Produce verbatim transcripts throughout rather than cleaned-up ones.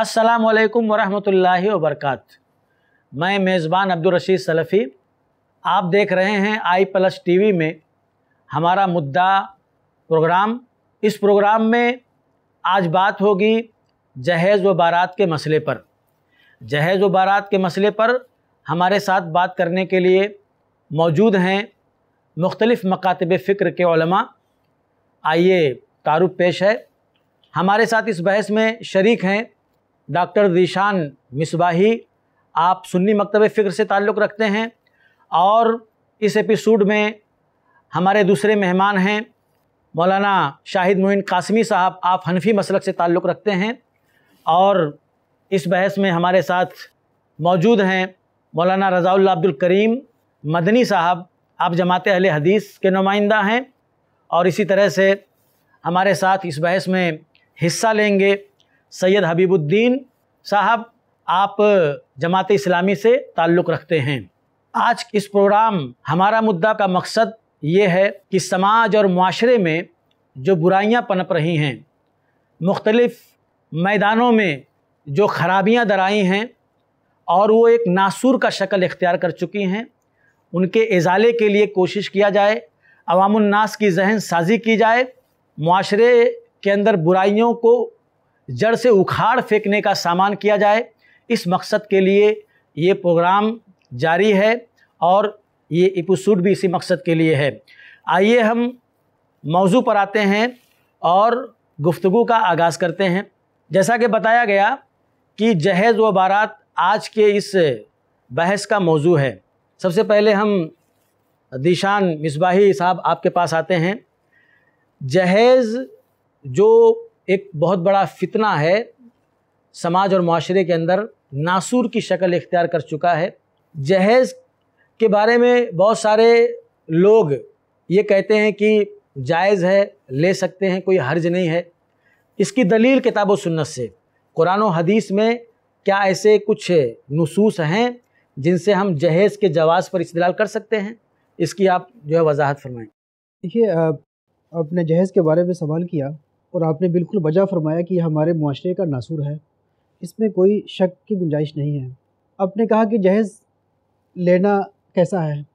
अस्सलामु अलैकुम वरहमतुल्लाहि वबरकातुहू। मैं मेज़बान अब्दुल रशीद सलफ़ी, आप देख रहे हैं आई प्लस टीवी में हमारा मुद्दा प्रोग्राम। इस प्रोग्राम में आज बात होगी जहेज़ व बारात के मसले पर। जहेज़ व बारात के मसले पर हमारे साथ बात करने के लिए मौजूद हैं मुख्तलिफ़ मकातब फ़िक्र के उलमा। आइए तारुफ पेश है। हमारे साथ इस बहस में शरीक हैं डॉक्टर ज़ीशान मिसबाही, आप सुन्नी मकतब फ़िक्र से ताल्लुक़ रखते हैं, और इस एपिसोड में हमारे दूसरे मेहमान हैं मौलाना शाहिद मोइन कासमी साहब, आप हनफी मसलक से ताल्लुक़ रखते हैं। और इस बहस में हमारे साथ मौजूद हैं मौलाना रज़ाउल्लाह अब्दुल करीम मदनी साहब, आप जमात अहले हदीस के नुमाइंदा हैं। और इसी तरह से हमारे साथ इस बहस में हिस्सा लेंगे सैयद हबीबुद्दीन साहब, आप जमात इस्लामी से ताल्लुक़ रखते हैं। आज इस प्रोग्राम हमारा मुद्दा का मकसद ये है कि समाज और माशरे में जो बुराइयां पनप रही हैं, मुख्तलिफ़ मैदानों में जो खराबियां दराई हैं और वो एक नासूर का शक्ल इख्तियार कर चुकी हैं, उनके इज़ाले के लिए कोशिश किया जाए, अवामुन्नास की जहन साजी की जाए, माशरे के अंदर बुराइयों को जड़ से उखाड़ फेंकने का सामान किया जाए। इस मकसद के लिए ये प्रोग्राम जारी है और ये एपिसोड भी इसी मकसद के लिए है। आइए हम मौजू पर आते हैं और गुफ्तगू का आगाज़ करते हैं। जैसा कि बताया गया कि जहेज़ व बारात आज के इस बहस का मौजू है। सबसे पहले हम ज़ीशान मिसबाही साहब आपके पास आते हैं। जहेज़ जो एक बहुत बड़ा फितना है, समाज और माशरे के अंदर नासूर की शक्ल इख्तियार कर चुका है। जहेज़ के बारे में बहुत सारे लोग ये कहते हैं कि जायज़ है, ले सकते हैं, कोई हर्ज नहीं है। इसकी दलील किताब व सुन्नत से, कुरान व हदीस में क्या ऐसे कुछ नुसूस हैं जिनसे हम जहेज़ के जवाज़ पर इस्तेदलाल कर सकते हैं? इसकी आप जो है वजाहत फरमाएँ। देखिए, आपने जहेज़ के बारे में सवाल किया और आपने बिल्कुल वजह फरमाया कि हमारे मुआशरे का नासूर है, इसमें कोई शक की गुंजाइश नहीं है। आपने कहा कि जहेज़ लेना कैसा है।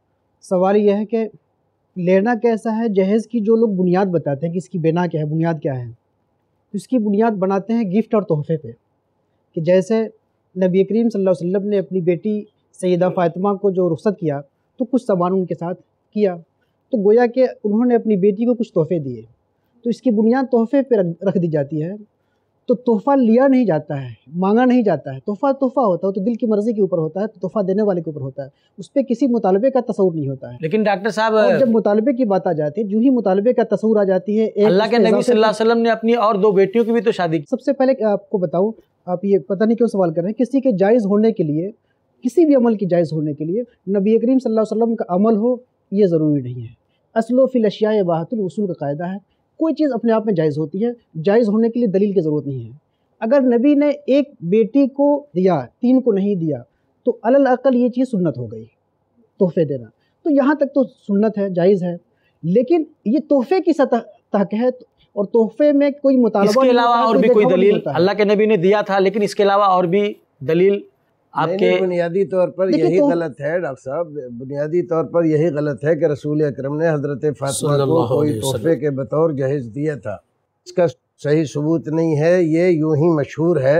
सवाल यह है कि लेना कैसा है। जहेज़ की जो लोग बुनियाद बताते हैं कि इसकी बिना क्या है, बुनियाद क्या है, तो इसकी बुनियाद बनाते हैं गिफ्ट और तोहफ़े पे। कि जैसे नबी करीम सल्लल्लाहु अलैहि वसल्लम ने अपनी बेटी सैयदा फ़ातिमा को जो रुख़सत किया तो कुछ सामान उनके साथ किया, तो गोया कि उन्होंने अपनी बेटी को कुछ तोहफ़े दिए, तो इसकी बुनियाद तोहफ़े पे रख दी जाती है। तो तोहफ़ा लिया नहीं जाता है, मांगा नहीं जाता है। तोहफ़ा तोहफ़ा होता है, तो दिल की मर्ज़ी के ऊपर होता है, तो तोहफ़ा देने वाले के ऊपर होता है, उस पर किसी मुतालबे का तस्वुर नहीं होता है। लेकिन डॉक्टर साहब, और जब मुतालबे की बात आ जाती है, जो ही मुतालबे का तस्वुर आ जाती है, अल्लाह के नबी सल्लल्लाहु अलैहि वसल्लम ने अपनी और दो बेटियों की भी तो शादी की। सबसे पहले आपको बताऊँ, आप ये पता नहीं क्यों सवाल कर रहे हैं। किसी के जायज़ होने के लिए, किसी भी अमल की जायज़ होने के लिए नबी करीम सल्लल्लाहु अलैहि वसल्लम का अमल हो, ये ज़रूरी नहीं है। अस्लो फिल अशियाए वाहतुल उसूल का कायदा है, कोई चीज़ अपने आप में जायज़ होती है, जायज़ होने के लिए दलील की ज़रूरत नहीं है। अगर नबी ने एक बेटी को दिया, तीन को नहीं दिया, तो अलल अक़ल ये चीज़ सुन्नत हो गई, तोहफ़े देना। तो यहाँ तक तो सुन्नत है, जायज़ है। लेकिन ये तोहफ़े की सतह तक है और तोहफ़े में कोई मुतालबा, इसके अलावा और भी कोई दलील अल्लाह के नबी ने दिया था, लेकिन इसके अलावा और भी दलील आपके? बुनियादी तौर पर यही गलत है डॉक्टर साहब, बुनियादी तौर पर यही गलत है कि रसूल अकरम ने हज़रत फ़ातिमा को कोई तोहफ़े के बतौर जहेज़ दिया था। इसका सही सबूत नहीं है, ये यूं ही मशहूर है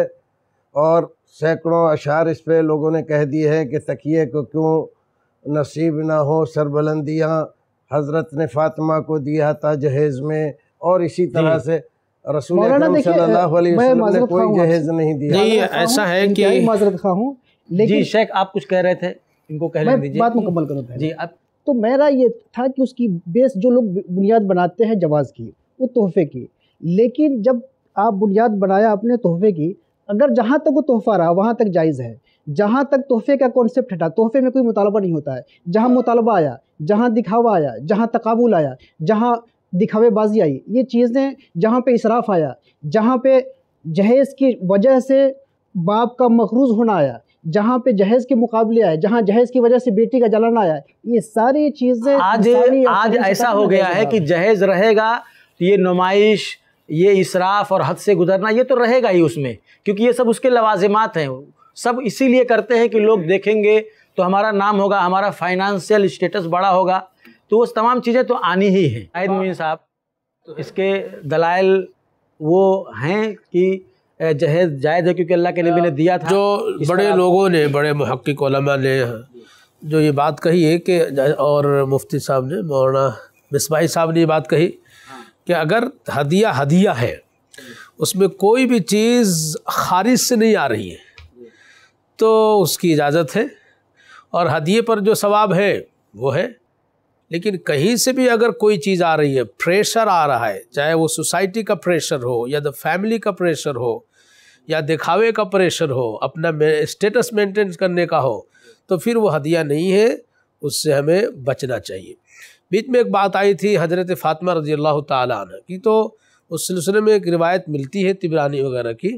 और सैकड़ों अशार इस पे लोगों ने कह दिए हैं कि तकिए को क्यों नसीब ना हो सरबुलंदियाँ हज़रत ने फ़ातिमा को दिया था जहेज़ में, और इसी तरह से रसूल अकरम सल्लल्लाहु अलैहि वसल्लम ने कोई जहेज़ नहीं दिया। नहीं, ऐसा है कि माज़रत ख़्वाह हूँ, लेकिन जी शेख आप कुछ कह रहे थे, इनको कह लेने दीजिए, बात मुकम्मल करूँ जी। अब तो मेरा ये था कि उसकी बेस जो लोग बुनियाद बनाते हैं जवाज़ की, वो तोहफ़े की। लेकिन जब आप बुनियाद बनाया अपने तोहफ़े की, अगर जहाँ तक वो तोहफ़ा रहा वहाँ तक जायज़ है। जहाँ तक तोहफ़े का कॉन्सेप्ट हटा, तोहफ़े में कोई मुतालबा नहीं होता है। जहाँ मुतालबा आया, जहाँ दिखावा आया, जहाँ तकाबुल आया, जहाँ दिखावेबाजी आई, ये चीज़ें जहाँ पे इसराफ़ आया, जहाँ पे जहेज़ की वजह से बाप का मखरूज़ होना आया, जहाँ पे जहेज़ के मुकाबले आए, जहाँ जहेज़ की वजह से बेटी का जलाना आया, ये सारी चीज़ें आज आज ऐसा हो गया है कि जहेज़ रहेगा तो ये नुमाइश, ये इसराफ और हद से गुजरना ये तो रहेगा ही उसमें, क्योंकि ये सब उसके लवाजिमात हैं। सब इसीलिए करते हैं कि लोग देखेंगे तो हमारा नाम होगा, हमारा फाइनेंशियल स्टेटस बड़ा होगा, तो वो तमाम चीज़ें तो आनी ही हैं। शाहिद मोइन साहब, इसके दलाइल वो हैं कि जहेज जायज़ है क्योंकि अल्लाह के नबी ने दिया था। जो बड़े लोगों ने, बड़े मुहक्किक उलमा ने जो ये बात कही है कि, और मुफ्ती साहब ने, मौलाना मिसबाही साहब ने ये बात कही कि अगर हदिया हदिया है, उसमें कोई भी चीज़ खारिज से नहीं आ रही है तो उसकी इजाज़त है, और हदिये पर जो सवाब है वो है। लेकिन कहीं से भी अगर कोई चीज़ आ रही है, प्रेशर आ रहा है, चाहे वो सोसाइटी का प्रेशर हो या द फैमिली का प्रेशर हो या दिखावे का प्रेशर हो, अपना स्टेटस मेंटेन करने का हो, तो फिर वो हदिया नहीं है, उससे हमें बचना चाहिए। बीच में एक बात आई थी हज़रत फ़ातिमा रज़ी अल्लाह ताला अन्हा की, तो उस सिलसिले में एक रिवायत मिलती है तिबरानी वगैरह की,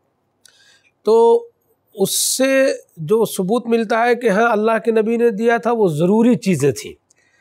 तो उससे जो सबूत मिलता है कि हाँ अल्लाह के नबी ने दिया था, वो ज़रूरी चीज़ें थी।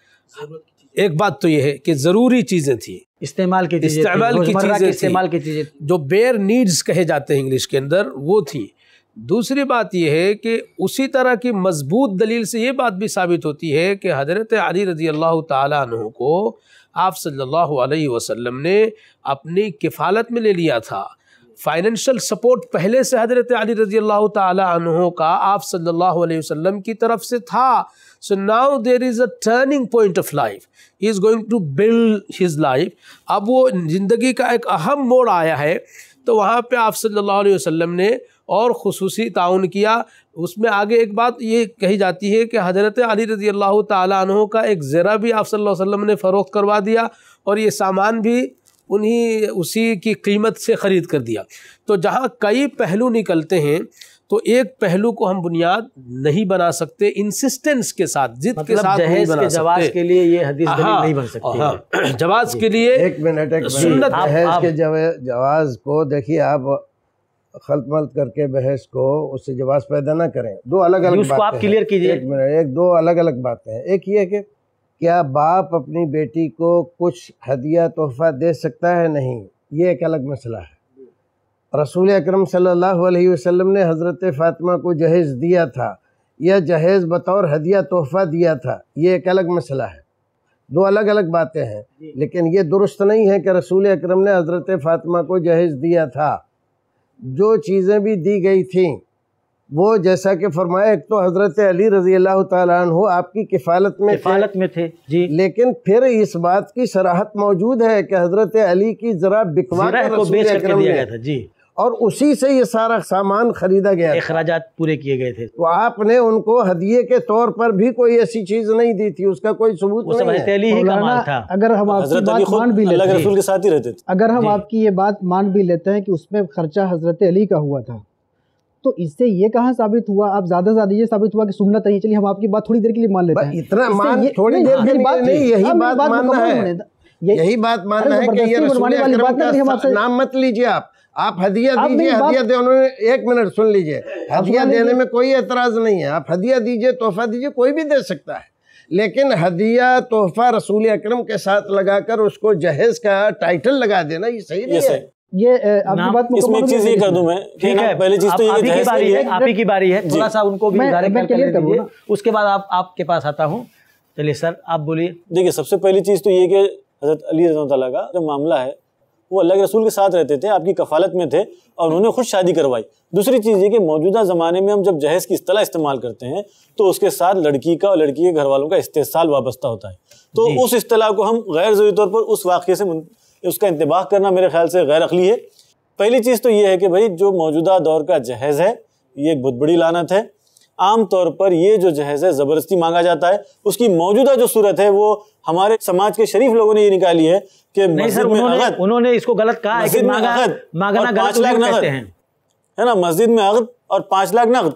एक बात तो ये है कि ज़रूरी चीज़ें थी, इस्तेमाल की चीज़ें, इस्तेमाल की चीज़ें, इस्तेमाल की चीज़ें जो बेयर नीड्स कहे जाते हैं इंग्लिश के अंदर, वो थी। दूसरी बात यह है कि उसी तरह की मजबूत दलील से ये बात भी साबित होती है कि हज़रत अली रज़ी अल्लाह ताला अन्हु को आप सल्लल्लाहु अलैहि वसल्लम ने अपनी किफ़ालत में ले लिया था। फाइनेंशियल सपोर्ट पहले से हज़रत अली रज़ी अल्लाह ताला अन्हु का आप सल्लल्लाहु अलैहि वसल्लम की तरफ से था। So now there is a turning point of life, he is going to build his life. अब वो ज़िंदगी का एक अहम मोड़ आया है, तो वहाँ पे आप सल्लल्लाहु अलैहि वसल्लम ने और खुसूसी ताउन किया। उसमें आगे एक बात ये कही जाती है कि हज़रत अली रज़ी अल्लाह ताला अन्हु का एक ज़रा भी आप सल्लल्लाहु अलैहि वसल्लम ने फ़रोख्त करवा दिया, और ये सामान भी उन्हीं उसी की कीमत से ख़रीद कर दिया। तो जहाँ कई पहलू निकलते हैं, तो एक पहलू को हम बुनियाद नहीं बना सकते इंसिस्टेंस के साथ, जिद के साथ नहीं बना सकते। जवाज के लिए ये हदीस दलील नहीं बन सकती। हाँ, जवाज के लिए एक मिनट एक सुन्नत बहस के जवाज को देखिए, आप खल्त मल्त करके बहस को उससे जवाब पैदा ना करें। दो अलग अलग बातें आप क्लियर कीजिए। एक मिनट, एक दो अलग अलग बातें हैं। एक ये कि क्या बाप अपनी बेटी को कुछ हदिया तोहफा दे सकता है? नहीं, ये एक अलग मसला है। रसूल अकरम सल्लल्लाहु अलैहि वसल्लम ने हज़रत फ़ातिमा को जहेज़ दिया था, यह जहेज़ बतौर हदिया तोहफा दिया था, ये एक अलग मसला है। दो अलग अलग बातें हैं। लेकिन ये दुरुस्त नहीं है कि रसूल अकरम ने हज़रत फ़ातिमा को जहेज़ दिया था। जो चीज़ें भी दी गई थीं वो जैसा कि फरमाया, एक तो हज़रत अली रज़ी अल्लाह ताला अन्हु आपकी किफ़ालत में किफ़ालत में थे जी, लेकिन फिर इस बात की सराहत मौजूद है कि हज़रत अली की ज़रा बिकवा कर रसूल अकरम दिया गया था जी, और उसी से ये सारा सामान खरीदा गया, अखराजात पूरे किए गए थे। तो आपने उनको हदिये के तौर पर भी कोई ऐसी चीज़ नहीं दी थी, उसका कोई सबूत नहीं है। अली ही का माल था। अगर हम आपकी बात मान भी लेते हैं, रसूल के साथ ही रहते थे, अगर हम आपकी ये बात मान भी लेते हैं कि उसमें खर्चा हज़रत अली का हुआ था, तो इससे ये कहाँ साबित हुआ? आप ज़्यादा ज़्यादा ये साबित हुआ कि सुन्नत नहीं। चलिए हम आपकी बात थोड़ी देर के लिए मान लेते हैं, इतना मान थोड़ी देर के लिए नहीं, यही बात मानना है, यही बात मानना है कि ये रसूल अकरम का नाम मत लीजिए आप आप हदिया दीजिए, हदिया दे, उन्होंने एक मिनट सुन लीजिए, हदिया देने में कोई एतराज़ नहीं है, आप हदिया दीजिए, तोहफा दीजिए, कोई भी दे सकता है। लेकिन हदिया तोहफा रसूल अकरम के साथ लगाकर उसको जहेज का टाइटल लगा देना ये सही नहीं है। ये आपकी बात में इसमें एक चीज ये कर दूं मैं, ठीक है, पहली चीज तो ये की बारी है, आप ही की बारी है, थोड़ा सा उनको भी क्लियर कर दीजिए, उसके बाद आप आपके पास आता हूँ। चलिए सर आप बोलिए। देखिए, सबसे पहली चीज तो ये कि हज़रत अली रज़ी अल्लाह तआला का जो मामला है वो अल्लाह के रसूल के साथ रहते थे, आपकी कफ़ालत में थे और उन्होंने खुद शादी करवाई। दूसरी चीज़ ये कि मौजूदा ज़माने में हम जब जहेज़ की इस्तिलाह इस्तेमाल करते हैं तो उसके साथ लड़की का और लड़की के घर वालों का इस्तेसाल वाबस्ता होता है, तो उस इस्तिलाह को हम गैर ज़रूरी तौर पर उस वाक़े से उसका इंतबाह करना मेरे ख्याल से गैर अक़ली है। पहली चीज़ तो ये है कि भाई जो मौजूदा दौर का जहेज़ है ये एक बहुत बड़ी लानत है। आम तौर पर ये जो जहेज़ है ज़बरदस्ती मांगा जाता है। उसकी मौजूदा जो सूरत है वो हमारे समाज के शरीफ लोगों ने ये निकाली है कि मस्जिद में उन्होंने, उन्होंने इसको गलत कहा है कि मांगा, मांगना गलत कहते हैं, है ना, मस्जिद में अक़द और पाँच लाख नक़द,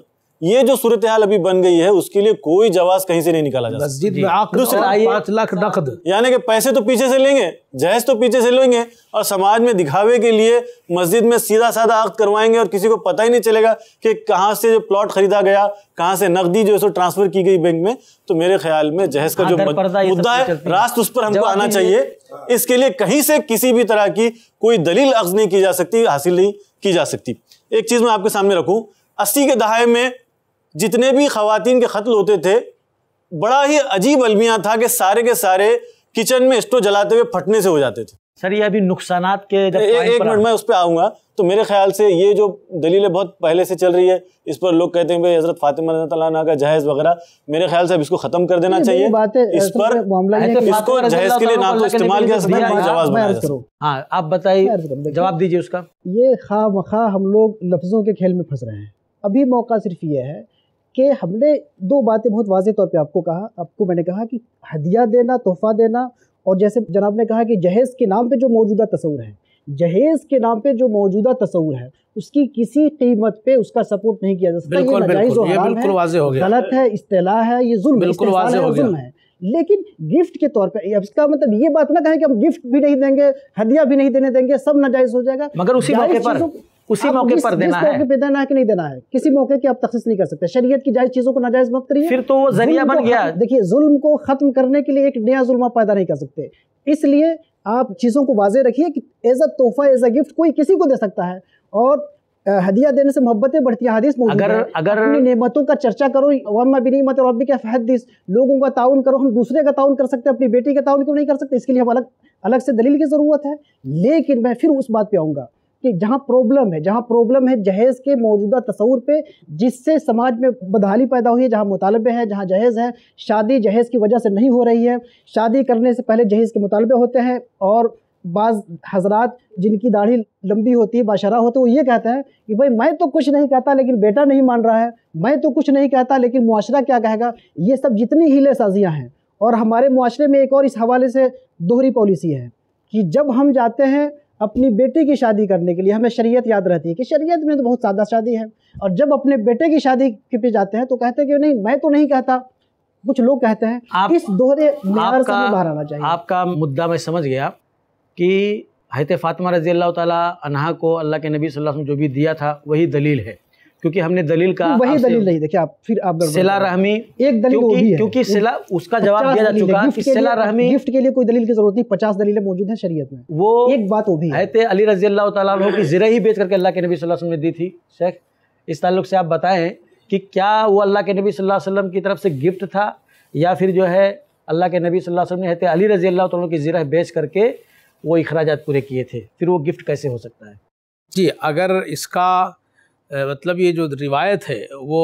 ये जो सूरत हाल अभी बन गई है उसके लिए कोई जवाब कहीं से नहीं निकाला जा सकता। मस्जिद में आकर पाँच लाख नकद, यानी कि पैसे तो पीछे से लेंगे, जहेज तो पीछे से लेंगे और समाज में दिखावे के लिए मस्जिद में सीधा साधा अक़्द करवाएंगे और किसी को पता ही नहीं चलेगा कि कहाँ से जो प्लॉट खरीदा गया, कहाँ से नकदी जो है सो ट्रांसफर की गई बैंक में। तो मेरे ख्याल में जहेज का जो मुद्दा है रास्त उस पर हमको आना चाहिए। इसके लिए कहीं से किसी भी तरह की कोई दलील अख्ज़ नहीं की जा सकती, हासिल नहीं की जा सकती। एक चीज़ मैं आपके सामने रखूँ, अस्सी के दहाके में जितने भी ख़वातीन के क़त्ल होते थे, बड़ा ही अजीब अलमिया था कि सारे के सारे किचन में स्टोव जलाते हुए फटने से हो जाते थे। सर ये अभी नुकसानात के जब ए, एक मिनट मैं उस पर आऊँगा। तो मेरे ख्याल से ये जो दलील बहुत पहले से चल रही है, इस पर लोग कहते हैं भाई हज़रत फातिमा रज़ियल्लाहु अन्हा का जहेज़ वगैरह, मेरे ख्याल से अब इसको ख़त्म कर देना चाहिए। इस पर इसको जहेज़ के लिए ना तो इस्तेमाल किया सकता है, जवाब बनाया जा सकता। हाँ आप बताइए, जवाब दीजिए उसका। ये खा मखा हम लोग लफ्ज़ों के खेल में फंस रहे हैं। अभी मौका सिर्फ ये है कि हमने दो बातें बहुत वाज़ेह तौर पे आपको कहा आपको मैंने कहा कि हदिया देना, तोहफ़ा देना, और जैसे जनाब ने कहा कि जहेज़ के नाम पे जो मौजूदा तस्वुर है, जहेज़ के नाम पे जो मौजूदा तस्वुर है उसकी किसी कीमत पे उसका सपोर्ट नहीं किया जा सकता। ये नाजायज़ और हराम है, गलत है, इस्तेला है, ये जुल्म है। लेकिन गिफ्ट के तौर पे इसका मतलब ये बात ना कहें कि हम गिफ्ट भी नहीं देंगे, हदिया भी नहीं देने देंगे, सब नाजायज़ हो जाएगा। मगर उसी मौके पर उसी मौके पर देना है, मौके पे देना है कि नहीं देना है, किसी मौके की आप तखसीस नहीं कर सकते। शरीयत की जायज़ चीज़ों को नाजायज़ मत करिए, फिर तो वो जरिया बन गया। देखिए जुल्म को ख़त्म करने के लिए एक नया जुल्म आप पैदा नहीं कर सकते, इसलिए आप चीज़ों को वाज़े रखिए कि एज अ तोहफ़ा, एज अ गिफ्ट कोई किसी को दे सकता है, और हदिया देने से मोहब्बतें बढ़ती है। हदीस मौजूद अगर है, अगर अपनी नेमतों का चर्चा करो, वम्मा बिनिमत रब्बिका फहद्दिस, लोगों का ताउन करो। हम दूसरे का ताउन कर सकते हैं, अपनी बेटी का ताउन क्यों नहीं कर सकते? इसके लिए हम अलग अलग से दलील की ज़रूरत है। लेकिन मैं फिर उस बात पे आऊँगा कि जहाँ प्रॉब्लम है, जहाँ प्रॉब्लम है जहेज़ के मौजूदा तस्वुर पे, जिससे समाज में बदहाली पैदा हुई है, जहाँ मुतालबे हैं, जहाँ जहेज़ है, शादी जहेज़ की वजह से नहीं हो रही है, शादी करने से पहले जहेज़ के मुतालबे होते हैं, और बाज़ हजरात जिनकी दाढ़ी लंबी होती है, बाशरा होते हैं, वो ये कहते हैं कि भाई मैं तो कुछ नहीं कहता लेकिन बेटा नहीं मान रहा है, मैं तो कुछ नहीं कहता लेकिन मुआशरा क्या कहेगा। ये सब जितनी हीले साजियाँ हैं, और हमारे मुआशरे में एक और इस हवाले से दोहरी पॉलिसी है कि जब हम जाते हैं अपनी बेटी की शादी करने के लिए, हमें शरीयत याद रहती है कि शरीयत में तो बहुत सादा शादी है, और जब अपने बेटे की शादी के पे जाते हैं तो कहते हैं कि नहीं मैं तो नहीं कहता, कुछ लोग कहते हैं। आप, इस दोहरे मियार से बाहर आना चाहिए। आपका मुद्दा मैं समझ गया कि हज़रत फातिमा रज़ियल्लाहु ताला अन्हा को अल्लाह के नबी सल्लल्लाहु अलैहि वसल्लम जो भी दिया था वही दलील है, क्योंकि हमने दलील का वही दलील नहीं। देखिए आप फिर आप सिला रहमी एक दलील वो भी है, क्योंकि सिला उसका जवाब दिया जा चुका कि सिला रहमी, गिफ्ट के लिए कोई दलील की जरूरत नहीं, पचास दलीलें मौजूद हैं शरीयत में। वो एक बात वो भी है, हज़रत अली रज़ियल्लाहु ताला अन्हु की ज़िरा ही बेच करके अल्लाह के नबी सल्लल्लाहु अलैहि वसल्लम ने दी थी। शेख इस ताल्लुक से आप बताएं कि क्या वो अल्लाह के नबी सल्लल्लाहु अलैहि वसल्लम की तरफ से गिफ्ट था, या फिर जो है अल्लाह के नबी सल्लल्लाहु अलैहि वसल्लम ने हज़रत अली रज़ियल्लाहु ताला की ज़िरा बेच करके वो इखराजात पूरे किए थे, फिर वो गिफ्ट कैसे हो सकता है? जी, अगर इसका आ, मतलब ये जो रिवायत है वो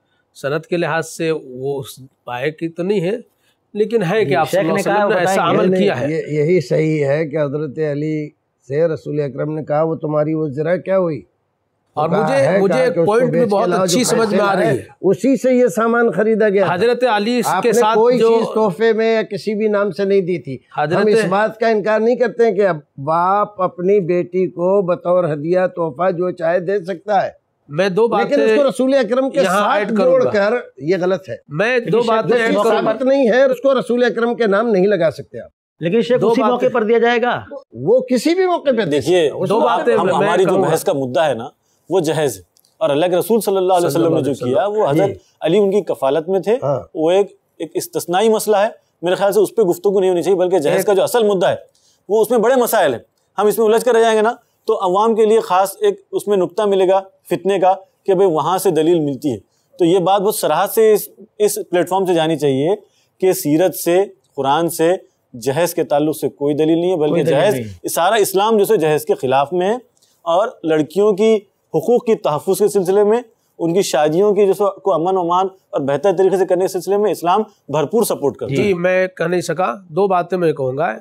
सनद के लिहाज से वो पाए की तो नहीं है, लेकिन है कि आप सल्लल्लाहु अलैहि वसल्लम ने ऐसा अमल किया है। ये, यही सही है कि हज़रत अली से रसूल अकरम ने कहा वो तुम्हारी वो ज़रा क्या हुई, और मुझे मुझे एक पॉइंट भी बहुत अच्छी समझ में आ रही है, उसी से ये सामान खरीदा गया। हजरत अली के साथ कोई जो चीज तोहफे में या किसी भी नाम से नहीं दी थी। हम इस बात का इनकार नहीं करते हैं कि अब बाप अपनी बेटी को बतौर हदिया तोहफा जो चाहे दे सकता है, मैं दो बातें लेकिन उसको रसूल अकरम के साथ जोड़कर ये गलत है। मैं दो बातें साबित नहीं है, उसको रसूल अकरम के नाम नहीं लगा सकते आप। लेकिन शेख उसी मौके पर दिया जाएगा, वो किसी भी मौके पे देखिए। दो बातें, हमारी जो बहस का मुद्दा है ना वो जहेज है, और अल्लाह के रसूल सल्लल्लाहु अलैहि वसल्लम ने जो किया वो हजरत अली उनकी कफालत में थे, वो एक एक इस्तिस्नाई मसला है। मेरे ख्याल से उस पर गुफ्तगू नहीं होनी चाहिए, बल्कि जहेज का जो असल मुद्दा है वो उसमें बड़े मसाइल हैं। हम इसमें उलझ कर रह जाएंगे ना तो अवाम के लिए ख़ास एक उसमें नुक्ता मिलेगा फितने का कि भाई वहाँ से दलील मिलती है। तो ये बात बहुत सराहत से इस इस प्लेटफॉर्म से जानी चाहिए कि सीरत से, कुरान से जहेज के ताल्लुक से कोई दलील नहीं है, बल्कि जहेज सारा इस्लाम जो है जहेज के ख़िलाफ़ में है, और लड़कियों की हुकूक़ की तहफ़्फ़ुज़ के सिलसिले में, उनकी शादियों की जो को अमन अमान और बेहतर तरीके से करने के सिलसिले में इस्लाम भरपूर सपोर्ट करता है। जी, मैं कह नहीं सका, दो बातें मैं कहूँगा।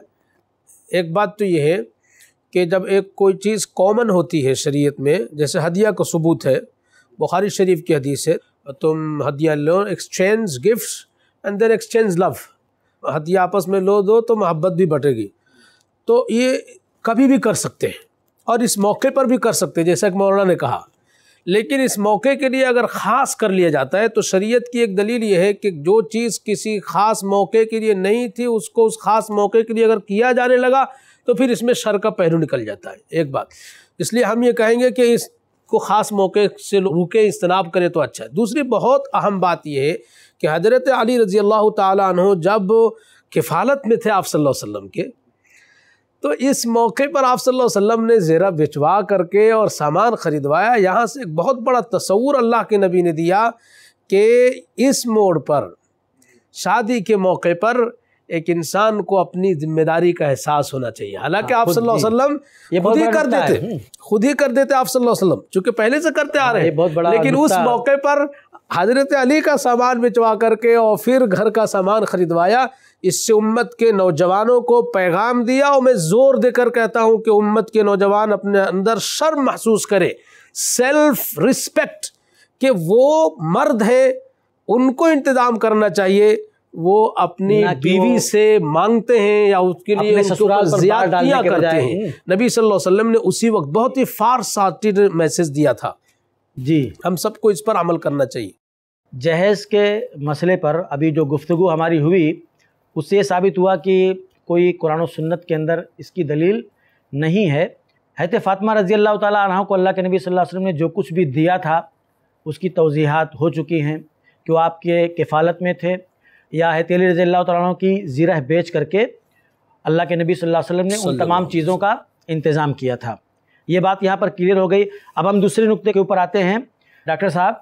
एक बात तो ये है कि जब एक कोई चीज़ कॉमन होती है शरीयत में, जैसे हदिया का सबूत है, बुखारी शरीफ की हदीस है, तुम हदिया लो, exchange gifts and then exchange love, हदिया आपस में लो दो तो मोहब्बत भी बढ़ेगी। तो ये कभी भी कर सकते हैं और इस मौके पर भी कर सकते हैं, जैसा कि मौलाना ने कहा। लेकिन इस मौके के लिए अगर ख़ास कर लिया जाता है तो शरीयत की एक दलील ये है कि जो चीज़ किसी ख़ास मौके के लिए नहीं थी उसको उस ख़ास मौके के लिए अगर किया जाने लगा तो फिर इसमें शर का पहलू निकल जाता है, एक बात। इसलिए हम ये कहेंगे कि इसको ख़ास मौके से रुके, इज्तनाब करें तो अच्छा है। दूसरी बहुत अहम बात यह है कि हज़रत अली रज़ी अल्लाह ताला अन्हु जब किफ़ालत में थे आप सल्लल्लाहु अलैहि वसल्लम के, तो इस मौके पर आप सल्लल्लाहु अलैहि वसल्लम ने ज़ेरा बिचवा करके और सामान ख़रीदवाया। यहाँ से एक बहुत बड़ा तसव्वुर अल्लाह के नबी ने दिया कि इस मोड़ पर शादी के मौके पर एक इंसान को अपनी जिम्मेदारी का एहसास होना चाहिए। हालांकि आप सल्लल्लाहु अलैहि वसल्लम खुद ही कर देते खुद ही कर देते आप सल्लल्लाहु अलैहि वसल्लम, चूँकि पहले से करते आ रहे हैं, लेकिन उस मौके पर हज़रत अली का सामान बिचवा करके और फिर घर का सामान ख़रीदवाया। इससे उम्मत के नौजवानों को पैगाम दिया। और मैं ज़ोर देकर कहता हूँ कि उम्मत के नौजवान अपने अंदर शर्म महसूस करें, सेल्फ रिस्पेक्ट, कि वो मर्द है, उनको इंतज़ाम करना चाहिए। वो अपनी बीवी से मांगते हैं या उसके लिए ज़ियादतियाँ करते हैं। नबी सल्लल्लाहु अलैहि वसल्लम ने उसी वक्त बहुत ही फार साइटेड मैसेज दिया था। जी, हम सबको इस पर अमल करना चाहिए। जहेज़ के मसले पर अभी जो गुफ्तगू हमारी हुई उससे ये साबित हुआ कि कोई कुरान और सुन्नत के अंदर इसकी दलील नहीं है। हज़रत फ़ातिमा रज़ी अल्लाह ताला अन्हा को अल्लाह के नबी सल्लल्लाहु अलैहि वसल्लम ने जो कुछ भी दिया था उसकी तौज़ीहात हो चुकी हैं कि वो आपके किफ़ालत में थे, या हज़रत अली रज़ी अल्लाह ताला अन्हु की ज़िरह बेच करके अल्लाह के नबी सल्लल्लाहु अलैहि वसल्लम ने उन तमाम चीज़ों का इंतज़ाम किया था। ये बात यहाँ पर क्लियर हो गई। अब हम दूसरे नुक्ते के ऊपर आते हैं। डॉक्टर साहब,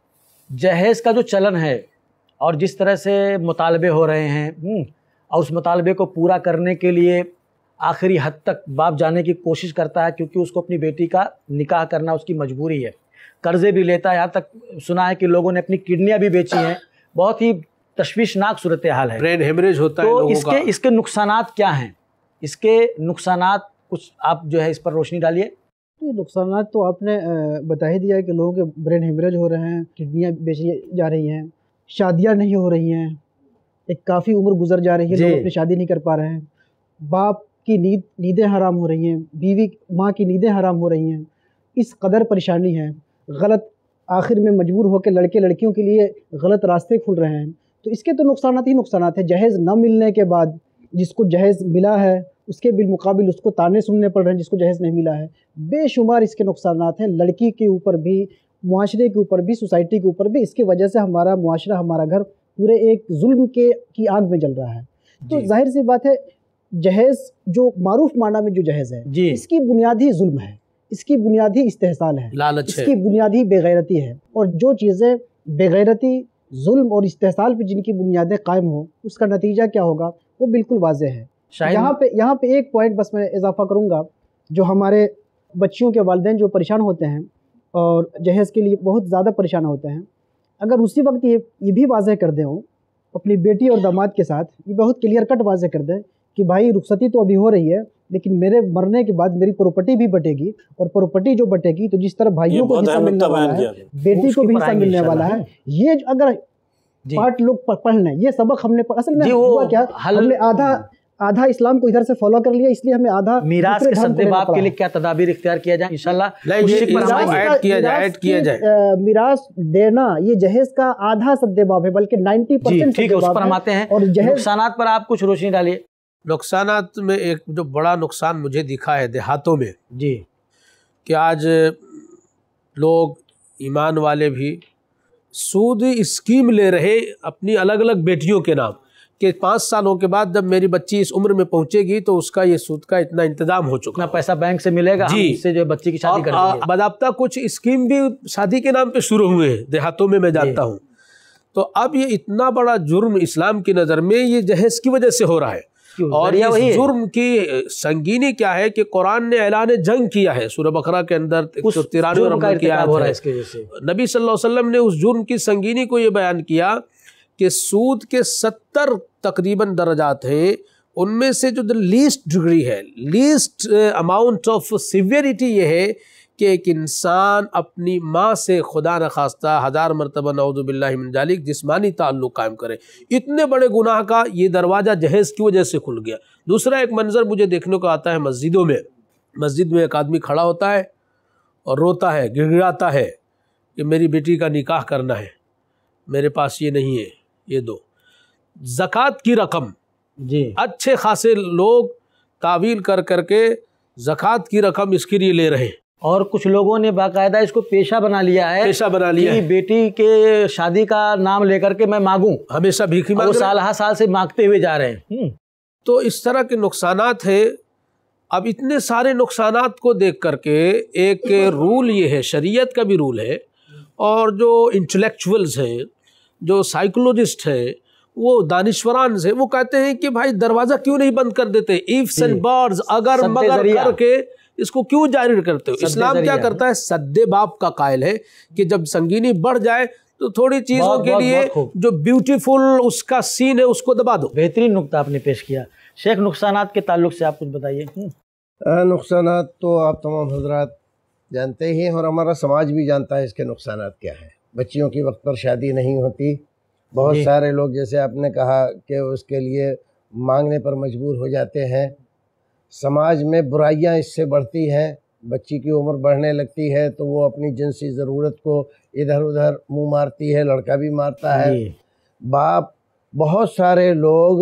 जहेज़ का जो चलन है और जिस तरह से मुतालबे हो रहे हैं और उस मुतालबे को पूरा करने के लिए आखिरी हद तक बाप जाने की कोशिश करता है, क्योंकि उसको अपनी बेटी का निकाह करना उसकी मजबूरी है, कर्ज़े भी लेता है, यहाँ तक सुना है कि लोगों ने अपनी किडनियाँ भी बेची हैं। बहुत ही तशवीशनाक सूरत हाल है, ब्रेन हेमरेज होता है तो लोगों इसके का। इसके नुकसानात क्या हैं? इसके नुकसानात कुछ आप जो है इस पर रोशनी डालिए। तो नुकसानात तो आपने बता ही दिया कि लोगों के ब्रेन हेमरेज हो रहे हैं, किडनियाँ बेची जा रही हैं, शादियाँ नहीं हो रही हैं, एक काफ़ी उम्र गुजर जा रही है, लोग अपनी शादी नहीं कर पा रहे हैं, बाप की नींद नींदें हराम हो रही हैं, बीवी माँ की नींदें हराम हो रही हैं। इस कदर परेशानी है, गलत आखिर में मजबूर होकर लड़के लड़कियों के लिए गलत रास्ते खुल रहे हैं। तो इसके तो नुकसानात ही नुकसानात है। जहेज़ न मिलने के बाद जिसको जहेज़ मिला है उसके बिलमुकाबिल उसको ताने सुनने पड़ रहे हैं जिसको जहेज़ नहीं मिला है। बेशुमार इसके नुकसानात हैं, लड़की के ऊपर भी, मुआशरे के ऊपर भी, सोसाइटी के ऊपर भी। इसकी वजह से हमारा मुआशरा, हमारा घर पूरे एक जुल्म के की आग में जल रहा है। तो जाहिर सी बात है, जहेज़ जो मारूफ माना में जो जहेज़ है, इसकी बुनियाद ही जुल्म है, इसकी बुनियाद ही इस्तेहसाल है, लालच है, इसकी बुनियाद ही बेगैरती है। और जो चीज़ें बेगैरती, जुल्म और इस्तेहसाल पे जिनकी बुनियादें कायम हो, उसका नतीजा क्या होगा वो बिल्कुल वाज़ेह है। यहाँ पे यहाँ पे एक पॉइंट बस मैं इजाफा करूँगा, जो हमारे बच्चियों के वालिदैन जो परेशान होते हैं और जहेज़ के लिए बहुत ज़्यादा परेशान होते हैं, अगर उसी वक्त ये ये भी वाज़ेह कर दें हो अपनी बेटी और दामाद के साथ, ये बहुत क्लियर कट वाज़ेह कर दें कि भाई रुखसती तो अभी हो रही है, लेकिन मेरे मरने के बाद मेरी प्रॉपर्टी भी बटेगी, और प्रॉपर्टी जो बटेगी तो जिस तरह भाइयों को हिस्सा मिलने वाला है, बेटी को भी हिस्सा मिलने वाला है। ये अगर पार्ट लोग पढ़ लें, ये सबक हमने असल में हुआ क्या, हमने आधा आधा इस्लाम को इधर से फॉलो कर लिया, इसलिए हमें आधा मीरास के सद्देबाब के लिए क्या तदाबीर इख्तियार किया जाए इंशाल्लाह ऐड किया जाए ऐड किया जाए मीरास देना ये जहेज का आधा सद्देबाब है, बल्कि नब्बे परसेंट ठीक है, उस पर हम आते हैं। और नुकसानात पर आप कुछ रोशनी डालिए। नुकसानात में एक जो बड़ा नुकसान मुझे दिखा है देहातों में जी, कि आज लोग ईमान वाले भी सूद स्कीम ले रहे अपनी अलग अलग बेटियों के नाम, कि पाँच सालों के बाद जब मेरी बच्ची इस उम्र में पहुंचेगी तो उसका ये सूद का इतना इंतजाम हो चुका, इतना पैसा बैंक से मिलेगा, हम इससे जो बच्ची की शादी कर देंगे। बदाब्ता कुछ स्कीम भी शादी के नाम पे शुरू हुए हैं देहातों में, मैं जानता हूँ। तो अब ये इतना बड़ा जुर्म इस्लाम की नज़र में ये जहेज की वजह से हो रहा है। और इस जुर्म की संगीनी क्या है कि कुरान ने ऐलान जंग किया है सूरह बकरा के अंदर, तिरानवे नंबर की आयत है। नबी सल्लल्लाहु अलैहि वसल्लम ने उस जुर्म की संगीनी को ये बयान किया कि सूद के सत्तर तकरीबन दर्जात हैं, उनमें से जो लीस्ट डिग्री है, लीस्ट अमाउंट ऑफ सिवियरिटी ये है कि एक इंसान अपनी माँ से खुदा न खास्ता हज़ार मरतबा नऊज़ु बिल्लाहि मिन ज़ालिक जिस्मानी ताल्लुक़ कायम करे। इतने बड़े गुनाह का ये दरवाज़ा जहेज़ की वजह से खुल गया। दूसरा एक मंज़र मुझे देखने को आता है मस्जिदों में, मस्जिद में एक आदमी खड़ा होता है और रोता है, गिड़गिड़ाता है कि मेरी बेटी का निकाह करना है, मेरे पास ये नहीं है, ये दो। ज़कात की रकम जी, अच्छे खासे लोग तावील कर करके ज़कात की रकम इसके लिए ले रहे हैं, और कुछ लोगों ने बाकायदा इसको पेशा बना लिया है, पेशा बना लिया कि है। बेटी के शादी का नाम लेकर के मैं मांगूं, हमेशा भीख ही वो मांग रहे हैं। साल हर साल से मांगते हुए जा रहे हैं। तो इस तरह के नुकसानात है। अब इतने सारे नुकसानात को देख करके एक रूल ये है, शरीयत का भी रूल है, और जो इंटेलेक्चुअल्स हैं, जो साइकोलॉजिस्ट हैं, वो दानिश्वरान से वो कहते हैं कि भाई दरवाज़ा क्यों नहीं बंद कर देते, इफ्स एंड बर्ड्स, अगर सद्दे मगर जरिया। करके इसको क्यों जारी करते हो। सद्दे इस्लाम क्या जरिया। करता है, सद्दे बाप का कायल है कि जब संगीनी बढ़ जाए तो थोड़ी चीज़ों बहुत, के बहुत, लिए बहुत खूब। जो ब्यूटीफुल उसका सीन है उसको दबा दो। बेहतरीन नुक्ता आपने पेश किया। शेख, नुकसानात के ताल्लुक से आप कुछ बताइए। नुकसानात तो आप तमाम हजरात जानते ही हैं, और हमारा समाज भी जानता है इसके नुकसानात क्या हैं। बच्चियों की वक्त पर शादी नहीं होती, बहुत सारे लोग जैसे आपने कहा कि उसके लिए मांगने पर मजबूर हो जाते हैं। समाज में बुराइयां इससे बढ़ती हैं, बच्ची की उम्र बढ़ने लगती है तो वो अपनी जिनसी ज़रूरत को इधर उधर मुंह मारती है, लड़का भी मारता है। बाप, बहुत सारे लोग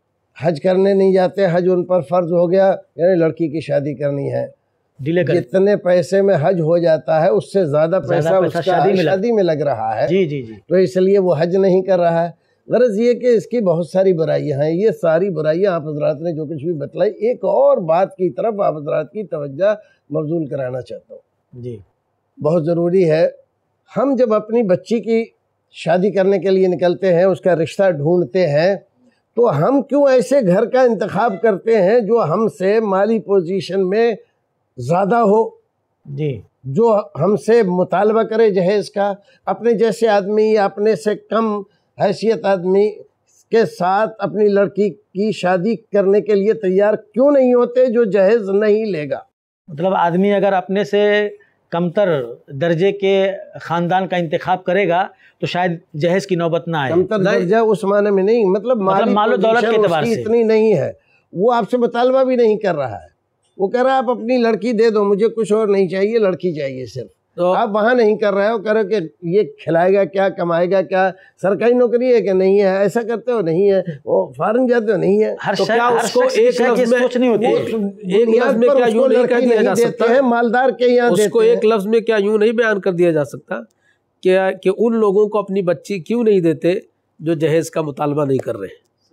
हज करने नहीं जाते, हज उन पर फ़र्ज़ हो गया, यानी लड़की की शादी करनी है, डिले कर, जितने पैसे में हज हो जाता है उससे ज़्यादा पैसा, पैसा उसका शादी में, शादी में लग रहा है। जी जी जी। तो इसलिए वो हज नहीं कर रहा है। गरज ये कि इसकी बहुत सारी बुराइयां हैं। ये सारी बुराइयां आप हजरात ने जो कुछ भी बतलाई, एक और बात की तरफ आप हजरात की तवज्जो मबजूल कराना चाहता हूँ। जी, बहुत ज़रूरी है, हम जब अपनी बच्ची की शादी करने के लिए निकलते हैं, उसका रिश्ता ढूंढते हैं, तो हम क्यों ऐसे घर का इंतखाब करते हैं जो हमसे माली पोजीशन में ज़्यादा हो, जी, जो हमसे मुतालबा करे जहेज़ का। अपने जैसे आदमी या अपने से कम हैसियत आदमी के साथ अपनी लड़की की शादी करने के लिए तैयार क्यों नहीं होते जो जहेज़ नहीं लेगा। मतलब आदमी अगर अपने से कमतर दर्जे के ख़ानदान का इंतखाब करेगा तो शायद जहेज़ की नौबत ना आए। कमतर दर्जा उस माने में नहीं, मतलब मतलब मालो दौलत के एतबार से इतनी नहीं है, वो आपसे मुतालबा भी नहीं कर रहा है। वो कह रहा है आप अपनी लड़की दे दो, मुझे कुछ और नहीं चाहिए, लड़की चाहिए सिर्फ। तो आप वहाँ नहीं कर रहे हो, करो कि ये खिलाएगा क्या, कमाएगा क्या, सरकारी नौकरी है कि नहीं है, ऐसा करते हो नहीं है, वो फॉरेन जाते हो नहीं है। हर तो क्या हर उसको शख्स एक की लफ्ज में सोच नहीं होती है। एक लफ्ज में क्या यूं नहीं कर दिया जा सकता है, मालदार के यहाँ उसको एक लफ्ज में क्या यूं नहीं बयान कर दिया जा सकता क्या कि उन लोगों को अपनी बच्ची क्यों नहीं देते जो जहेज का मुतालबा नहीं कर रहे,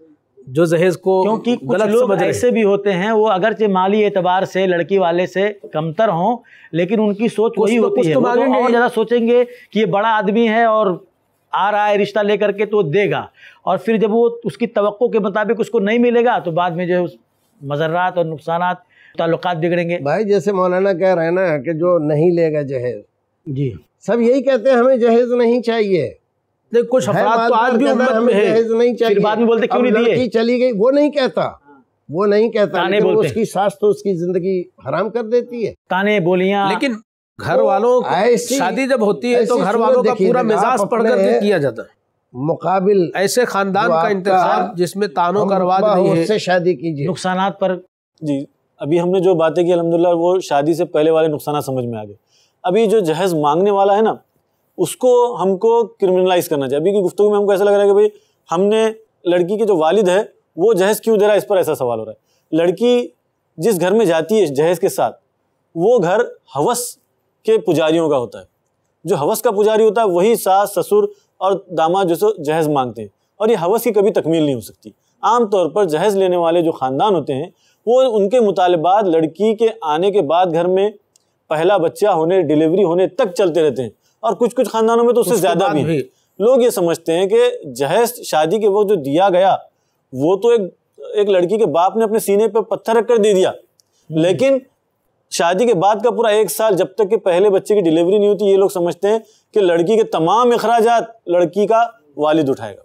जो जहेज को क्योंकि कुछ गलत लोग समझ रहे ऐसे भी होते हैं, वो अगरचे माली एतबार से लड़की वाले से कमतर हों, लेकिन उनकी सोच कुछ वही तो- होती कुछ है। तो वो तो मांगेंगे और ही। ज़्यादा सोचेंगे कि ये बड़ा आदमी है और आ रहा है रिश्ता लेकर के तो देगा, और फिर जब वो उसकी तवक्को के मुताबिक उसको नहीं मिलेगा तो बाद में जो है मज़र्रात और नुकसानात, ताल्लुकात बिगड़ेंगे। भाई जैसे मौलाना कह रहे हैं ना कि जो नहीं लेगा जहेज, जी, सब यही कहते हैं हमें जहेज नहीं चाहिए। नहीं, कुछ अफराद तो आज भी उम्मत में है, जहेज नहीं चाहिए, फिर बाद में बोलते क्यों अब नहीं दिए? लड़की चली गई, वो नहीं कहता, वो नहीं कहता, ताने लेकिन वो बोलते उसकी सास तो उसकी जिंदगी हराम कर देती है। ताने बोलियां। लेकिन घर वालों ऐसी- शादी जब होती है तो ऐसी घर सूरत वालों का देखिए, पूरा देखिए, मिजाज आप पढ़ अपने करके किया जाता है। मुकाबिल ऐसे खानदान जो का आपका इंतखाब जिसमें तानों का रवाज हम नहीं है, उससे शादी कीजिए। नुकसानात पर जी, अभी हमने जो बातें की अल्हम्दुलिल्लाह वो शादी से पहले वाले नुकसान समझ में आ गए। अभी जो जहेज मांगने वाला है ना, उसको हमको क्रिमिनलाइज करना चाहिए। अभी की गुफ्तगू में हमको ऐसा लग रहा है कि भाई हमने लड़की के जो वालिद है वो जहेज क्यों दे रहा है, इस पर ऐसा सवाल हो रहा है। लड़की जिस घर में जाती है जहेज के साथ, वो घर हवस के पुजारियों का होता है। जो हवस का पुजारी होता है वही सास ससुर और दामाद जो जहेज मांगते हैं, और ये हवस की कभी तकमील नहीं हो सकती। आमतौर पर जहेज लेने वाले जो ख़ानदान होते हैं वो उनके मुतालबात लड़की के आने के बाद घर में पहला बच्चा होने, डिलीवरी होने तक चलते रहते हैं, और कुछ कुछ ख़ानदानों में तो उससे ज़्यादा भी है। लोग ये समझते हैं कि जहेज शादी के वक्त जो दिया गया वो तो एक एक लड़की के बाप ने अपने सीने पर पत्थर रखकर दे दिया, लेकिन शादी के बाद का पूरा एक साल जब तक कि पहले बच्चे की डिलीवरी नहीं होती, ये लोग समझते हैं कि लड़की के तमाम अखराजात लड़की का वालिद उठाएगा।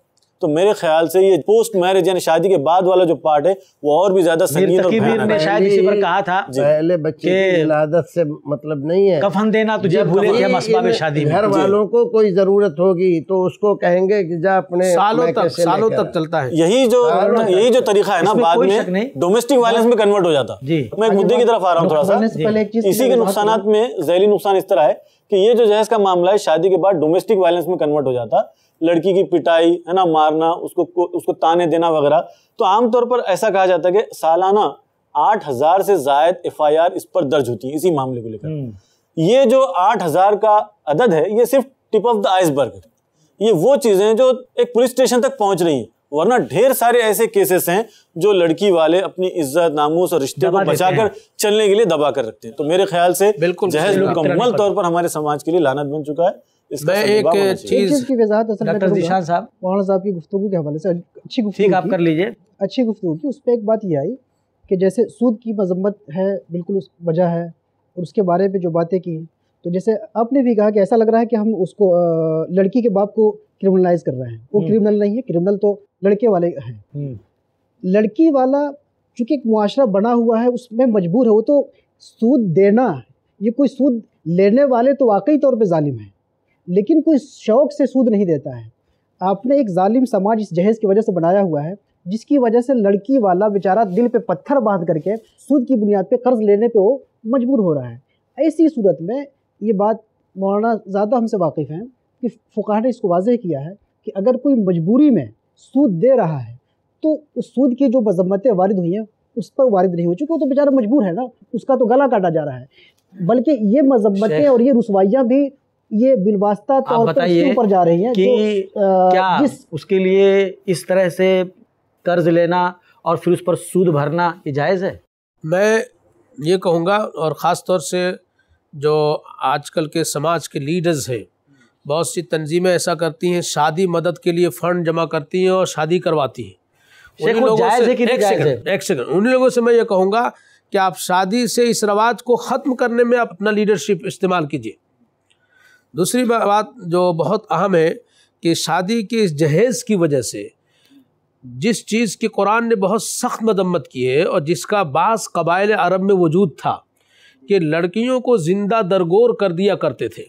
तो मेरे ख्याल से ये पोस्ट मैरिज यानी शादी के बाद वाला जो पार्ट है वो और भी ज्यादा संगीन और भयानक ने है। शायद इसी पर कहा था पहले बच्चे की विलादत से मतलब नहीं है, कफन देना तुझे भूले थे हम असबाब शादी में। घर वालों को कोई जरूरत होगी तो उसको कहेंगे कि जा अपने सालों तक सालों तक चलता है। यही जो यही जो तरीका है ना बाद में डोमेस्टिक वायलेंस में कन्वर्ट हो जाता है। मैं एक मुद्दे की तरफ आ रहा हूँ थोड़ा सा। इसी के नुकसानात में जहरी नुकसान इस तरह है कि ये जो जहेज का मामला है शादी के बाद डोमेस्टिक वायलेंस में कन्वर्ट हो जाता, लड़की की पिटाई है ना, मारना, उसको उसको ताने देना वगैरह। तो आमतौर पर ऐसा कहा जाता है कि सालाना आठ हजार से जायद एफ आई आर इस पर दर्ज होती है इसी मामले को लेकर। ये जो आठ हजार का अदद है ये सिर्फ टिप ऑफ द आइसबर्ग है। ये वो चीजें जो एक पुलिस स्टेशन तक पहुंच रही हैं, वरना ढेर सारे ऐसे केसेस हैं जो लड़की वाले अपनी इज्जत, नामूस और रिश्ते को बचाकर चलने के लिए दबा कर रखते हैं। तो मेरे ख्याल से जहेज मुकम्मल तौर पर हमारे समाज के लिए लानत बन चुका है। मैं एक चीज की वजाहत असल में डॉक्टर साहब मौलाना साहब की गुफ्तगू के हवाले से अच्छी गुफ्तगू आप कर लीजिए अच्छी गुफ्तगू की। उस पर एक बात ये आई कि जैसे सूद की मजम्मत है, बिल्कुल उस वजह है, और उसके बारे में जो बातें की, तो जैसे आपने भी कहा कि ऐसा लग रहा है कि हम उसको लड़की के बाप को क्रिमिनलाइज कर रहे हैं। वो क्रिमिनल नहीं है, क्रिमिनल तो लड़के वाले हैं। लड़की वाला चूँकि एक मुआशरा बना हुआ है उसमें मजबूर है, वो तो सूद देना, ये कोई सूद लेने वाले तो वाकई तौर पे जालिम है, लेकिन कोई शौक़ से सूद नहीं देता है। आपने एक जालिम समाज इस जहेज़ की वजह से बनाया हुआ है, जिसकी वजह से लड़की वाला बेचारा दिल पे पत्थर बांध करके सूद की बुनियाद पे कर्ज लेने पे वो मजबूर हो रहा है। ऐसी सूरत में ये बात मौलाना ज़्यादा हमसे वाकिफ़ हैं कि फ़ुक़हा ने इसको वाज़ेह किया है कि अगर कोई मजबूरी में सूद दे रहा है तो उस सूद की जो मज़म्मतें वारिद हुई हैं उस पर वारिद नहीं हो, चूँकि वो तो बेचारा मजबूर है ना, उसका तो गला काटा जा रहा है। बल्कि ये मज़म्मतें और ये रुसवाइयाँ भी ये बिलवास्ता तौर पर इसके ऊपर जा रही हैं कि आ, क्या जिस उसके लिए इस तरह से कर्ज लेना और फिर उस पर सूद भरना ये जायज़ है? मैं ये कहूँगा, और ख़ास तौर से जो आजकल के समाज के लीडर्स हैं, बहुत सी तंजीमें ऐसा करती हैं, शादी मदद के लिए फ़ंड जमा करती हैं और शादी करवाती हैं। उन लोगों से एक सेकंड एक सेकंड उन लोगों से मैं ये कहूँगा कि आप शादी से इस रवाज को ख़त्म करने में अपना लीडरशिप इस्तेमाल कीजिए। दूसरी बात जो बहुत अहम है कि शादी के इस जहेज़ की वजह से जिस चीज़ की कुरान ने बहुत सख्त मदम्मत की है और जिसका बास कबाइल अरब में वजूद था कि लड़कियों को ज़िंदा दरगोर कर दिया करते थे,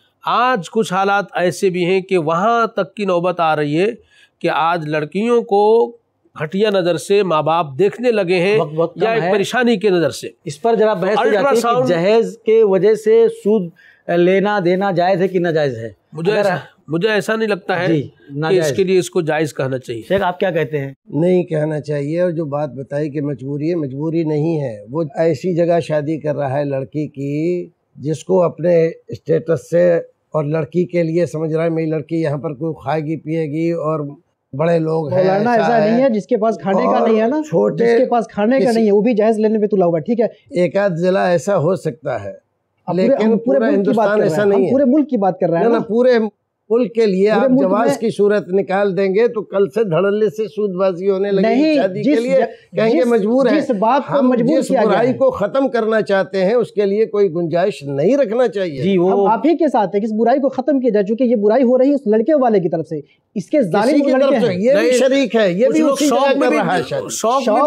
आज कुछ हालात ऐसे भी हैं कि वहाँ तक की नौबत आ रही है कि आज लड़कियों को घटिया नज़र से माँ बाप देखने लगे हैं वक्त, वक्त या एक परेशानी की नज़र से। इस पर जरा बहस हो जाती है कि जहेज़ के वजह से सूद लेना देना जायज़ है कि नाजायज़ है। मुझे ऐसा, मुझे ऐसा नहीं लगता है कि इसके लिए इसको जायज़ कहना चाहिए। शेख आप क्या कहते हैं? नहीं कहना चाहिए। और जो बात बताई कि मजबूरी है, मजबूरी नहीं है। वो ऐसी जगह शादी कर रहा है लड़की की जिसको अपने स्टेटस से और लड़की के लिए समझ रहा है मेरी लड़की यहाँ पर कोई खाएगी पिएगी और बड़े लोग हैं, ऐसा, ऐसा है। नहीं है जिसके पास खाने का नहीं है ना, छोटे जिसके पास खाने का नहीं है वो भी जायज़ लेने पे तुला हुआ है। ठीक है, एक आध जिला ऐसा हो सकता है, लेकिन पूरे मुल्क की बात ऐसा नहीं है। पूरे मुल्क की बात कर रहे हैं ना, पूरे मुल्क के लिए आप जवाज की सूरत निकाल देंगे तो कल से धड़ल्ले से सूदबाजी होने लगेगी शादी के लिए, कहेंगे मजबूर है। जिस बात को हम मजबूर जिस बुराई को खत्म करना चाहते हैं उसके लिए कोई गुंजाइश नहीं रखना चाहिए। जी, वो आप ही के साथ है कि इस बुराई को खत्म किया जाए, चूंकि ये बुराई हो रही है उस लड़के वाले की तरफ से, इसके जालिम लड़के हैं, ये भी शरीक है, ये भी उसी जगह कर रहा है। शौक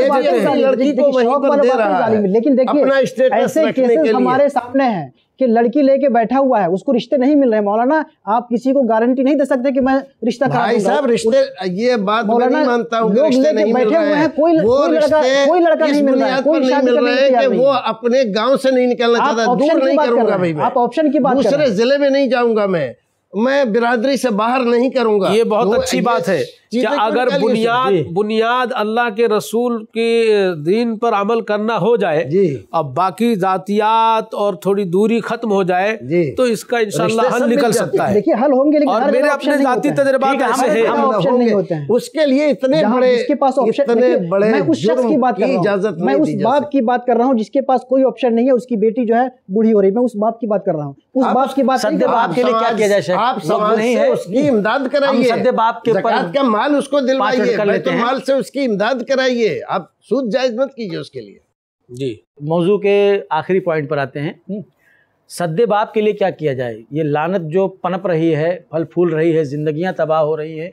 लड़की को वहीं पर दे रहा है, लेकिन देखिए ऐसे केसेस हमारे सामने हैं कि लड़की लेके बैठा हुआ है, उसको रिश्ते नहीं मिल रहे। मौलाना आप किसी को गारंटी नहीं दे सकते कि मैं रिश्ता करा दूंगा। साहब रिश्ते, ये बात मैं नहीं मानता हूँ, लोग लेके बैठे हुए हैं, कोई कोई लड़का कोई लड़का नहीं मिल रहा है, कोई शादी करने के लिए कि वो अपने गांव से नहीं निकलना चाहता। दूर नहीं करूंगा भाई, आप ऑप्शन की बात, दूसरे जिले में नहीं जाऊंगा, मैं मैं बिरादरी से बाहर नहीं करूंगा। ये बहुत अच्छी बात है कि अगर बुनियाद बुनियाद अल्लाह के रसूल के दीन पर अमल करना हो जाए अब बाकी जातियात और थोड़ी दूरी खत्म हो जाए तो इसका इंशाल्लाह हल निकल सकता है। देखिए हल होंगे, लेकिन और मेरे अपने जाती तजर्बात ऐसे हैं, ऑप्शन नहीं होते हैं। उसके लिए इतने बड़े जिसके पास ऑप्शन, मैं उस शख्स की बात कर रहा हूँ, मैं उस बाप की बात कर रहा हूँ जिसके पास कोई ऑप्शन नहीं है, उसकी बेटी जो है बूढ़ी हो रही, मैं उस बाप की बात कर रहा हूँ। उस बाप की बात बाप के लिए क्या किया जाए? आप समाज से उसकी इमदाद कराइए, सद्दे बाप के ज़कात का माल उसको दिलवाइए, बैतुल माल से उसकी इमदाद कराइए, आप सूद जायज मत कीजिए उसके लिए। जी, मौजू के आखिरी पॉइंट पर आते हैं। सद्दे बाप के लिए क्या किया जाए? ये लानत जो पनप रही है, फल फूल रही है, जिंदगियां तबाह हो रही हैं,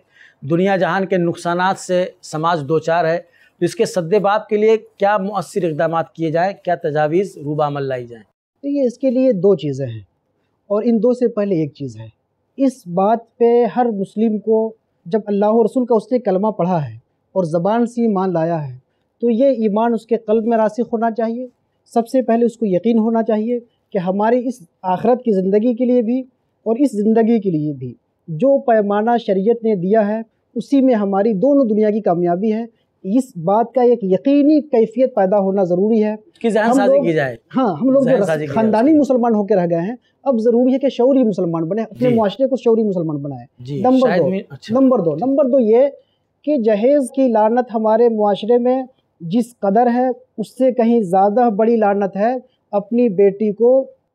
दुनिया जहान के नुकसानात से समाज दो चार है, तो इसके सद्देबाब के लिए क्या मुअस्सिर इक़दाम किए जाएँ, क्या तजावीज़ रूबा अमल लाई जाएँ? देखिए, इसके लिए दो चीज़ें हैं और इन दो से पहले एक चीज़ है। इस बात पे हर मुस्लिम को जब अल्लाह और रसूल का उसने कलमा पढ़ा है और ज़बान से ईमान लाया है तो ये ईमान उसके क़ल्ब में रासिख़ होना चाहिए। सबसे पहले उसको यकीन होना चाहिए कि हमारी इस आखिरत की ज़िंदगी के लिए भी और इस ज़िंदगी के लिए भी जो पैमाना शरीयत ने दिया है उसी में हमारी दोनों दुनिया की कामयाबी है। इस बात का एक यकीनी कैफियत पैदा होना ज़रूरी है कि ज़हन साज़ी की जाए। हाँ, हम लोग जो ख़ानदानी मुसलमान होकर रह गए हैं, अब ज़रूरी है कि शौरी मुसलमान बने, अपने मुआशरे को शौरी मुसलमान बनाए। नंबर दो अच्छा। नंबर दो नंबर दो ये कि जहेज़ की लानत हमारे मुआशरे में जिस कदर है उससे कहीं ज़्यादा बड़ी लानत है अपनी बेटी को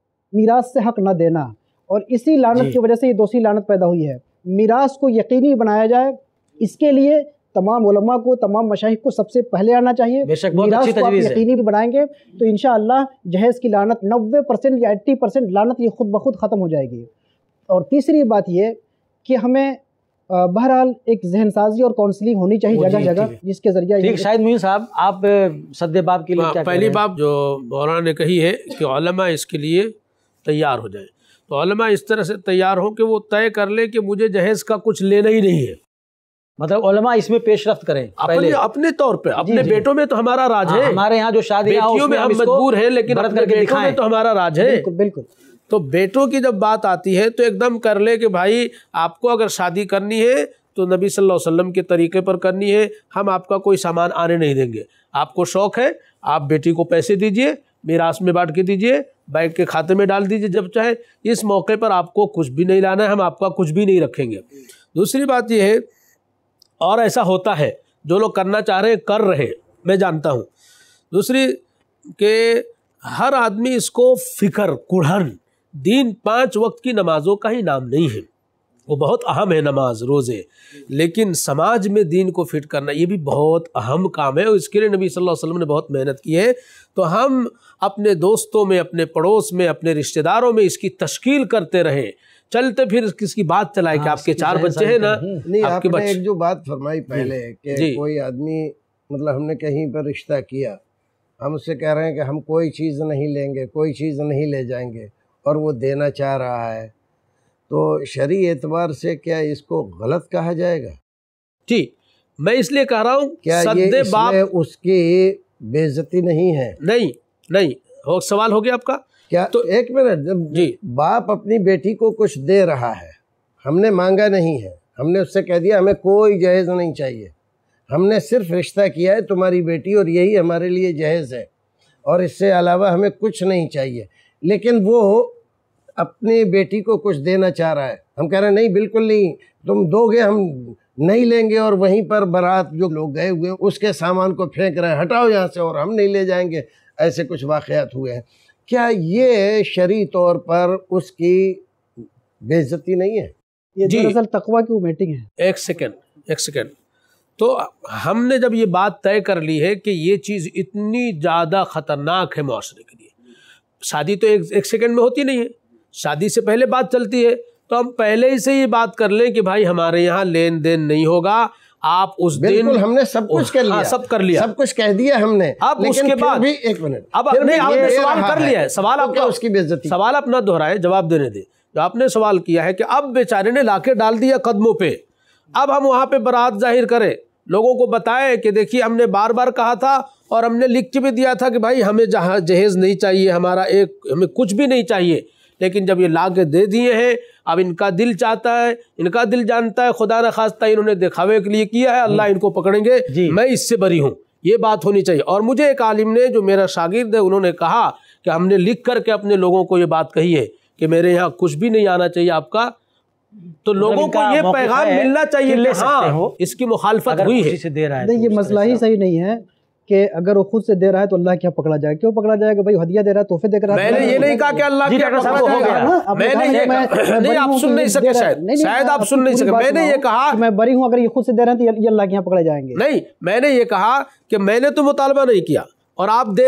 मीरास से हक़ न देना, और इसी लानत की वजह से ये दूसरी लानत पैदा हुई है। मीरास को यकीनी बनाया जाए, इसके लिए तमाम उलमा को, तमाम मशाइख को सबसे पहले आना चाहिए। बेशक बहुत अच्छी तजवीज़ है। यकीनी बनाएंगे तो इंशाअल्लाह जहेज़ की लानत नब्बे परसेंट या अस्सी परसेंट लानत ये खुद ब खुद ख़त्म हो जाएगी। और तीसरी बात ये कि हमें बहरहाल एक जहन साजी और काउंसलिंग होनी चाहिए जगह जगह, जिसके जरिए ठीक। शाहिद मोइन साहब, आप सद्देबाब के लिए क्या पहली बात जो मौलाना ने कही है कि उलमा इसके लिए तैयार हो जाए, तो उलमा इस तरह से तैयार हो कि वो तय कर ले कि मुझे जहेज़ का कुछ लेना ही नहीं है। मतलब उलमा इसमें पेशरफ्त करें अपने अपने तौर पे। अपने बेटों में तो हमारा राज है। हमारे यहाँ जो शादियाँ बेटियों में हम मजबूर हैं, लेकिन अपने बेटों में तो हमारा राज है। बिल्कुल बिल्कुल। तो बेटों की जब बात आती है तो एकदम कर ले कि भाई आपको अगर शादी करनी है तो नबी सल्लल्लाहु अलैहि वसल्लम के तरीके पर करनी है, हम आपका कोई सामान आने नहीं देंगे। आपको शौक़ है, आप बेटी को पैसे दीजिए, मीरास में बांट के दीजिए, बैंक के खाते में डाल दीजिए जब चाहे। इस मौके पर आपको कुछ भी नहीं लाना है, हम आपका कुछ भी नहीं रखेंगे। दूसरी बात यह है, और ऐसा होता है, जो लोग करना चाह रहे हैं कर रहे, मैं जानता हूँ। दूसरी कि हर आदमी इसको फ़िक्र कुढ़न, दीन पाँच वक्त की नमाज़ों का ही नाम नहीं है, वो बहुत अहम है नमाज रोज़े, लेकिन समाज में दीन को फिट करना ये भी बहुत अहम काम है और इसके लिए नबी सल्लल्लाहु अलैहि वसल्लम ने बहुत मेहनत की है। तो हम अपने दोस्तों में, अपने पड़ोस में, अपने रिश्तेदारों में इसकी तश्कील करते रहें, चलते फिर किसकी बात चलाए कि आपके चार बच्चे हैं ना। नहीं, आपके आपने एक जो बात फरमाई पहले कि कोई आदमी, मतलब हमने कहीं पर रिश्ता किया, हम उससे कह रहे हैं कि हम कोई चीज़ नहीं लेंगे, कोई चीज़ नहीं ले जाएंगे, और वो देना चाह रहा है, तो शरई एतबार से क्या इसको गलत कहा जाएगा? जी, मैं इसलिए कह रहा हूँ क्या ये इसमें उसकी बेइज्जती नहीं है? नहीं नहीं, हो सवाल हो गया आपका क्या? तो एक मिनट, जब जी बाप अपनी बेटी को कुछ दे रहा है, हमने मांगा नहीं है, हमने उससे कह दिया हमें कोई जहेज़ नहीं चाहिए, हमने सिर्फ रिश्ता किया है तुम्हारी बेटी और यही हमारे लिए जहेज़ है और इससे अलावा हमें कुछ नहीं चाहिए, लेकिन वो अपनी बेटी को कुछ देना चाह रहा है, हम कह रहे हैं नहीं बिल्कुल नहीं, तुम दोगे हम नहीं लेंगे, और वहीं पर बारात जो लोग गए हुए हैं उसके सामान को फेंक रहे हैं, हटाओ यहाँ से, और हम नहीं ले जाएंगे। ऐसे कुछ वाक़यात हुए हैं। क्या ये शरई तौर पर उसकी बेइज्जती नहीं है? ये दरअसल तकवा की मीटिंग है। एक सेकेंड एक सेकेंड तो हमने जब ये बात तय कर ली है कि ये चीज़ इतनी ज़्यादा ख़तरनाक है माशरे के लिए, शादी तो एक एक सेकेंड में होती नहीं है, शादी से पहले बात चलती है, तो हम पहले ही से ये बात कर लें कि भाई हमारे यहाँ लेन देन नहीं होगा, आप उस दिन हमने सब कुछ कर लिया। हाँ, सब कर लिया, सब कुछ कह दिया हमने। अब उसके बाद भी एक मिनट, अब आपने आपने सवाल कर लिया है, सवाल आपका, उसकी बेइज्जती, सवाल अपना दोहराए, जवाब देने दे। जो आपने सवाल किया है कि अब बेचारे ने लाके डाल दिया कदमों पे, अब हम वहाँ पे बरात जाहिर करें, लोगों को बताएं कि देखिए हमने बार बार कहा था और हमने लिख के भी दिया था कि भाई हमें जहाँ जहेज़ नहीं चाहिए, हमारा एक हमें कुछ भी नहीं चाहिए, लेकिन जब ये ला के दे दिए हैं, अब इनका दिल चाहता है, इनका दिल जानता है, खुदा न खास्ता इन्होंने दिखावे के लिए किया है, अल्लाह इनको पकड़ेंगे, मैं इससे बरी हूँ, ये बात होनी चाहिए। और मुझे एक आलिम ने, जो मेरा शागिर्द है, उन्होंने कहा कि हमने लिख करके अपने लोगों को ये बात कही है कि मेरे यहाँ कुछ भी नहीं आना चाहिए आपका, तो लोगों को ये पैगाम मिलना चाहिए कि हाँ इसकी मुखालफत हुई है। नहीं, ये मसला ही सही नहीं है कि अगर वो खुद से दे रहा है तो अल्लाह क्या पकड़ा जाएगा? क्यों पकड़ा जाएगा भाई? हदिया दे रहा है, तोहफे दे रहा है। मैंने ये नहीं कहा कि अल्लाह क्या पकड़ा जाएगा, मैंने ये नहीं, आप सुन नहीं सके, शायद शायद आप सुन नहीं सके। मैंने ये कहा मैं बरी हूँ, अगर ये खुद से दे रहे हैं तो ये अल्लाह के यहाँ पकड़े जाएंगे। नहीं, मैंने ये कहा कि मैंने तो मुतालबा नहीं किया और आप दे रहे,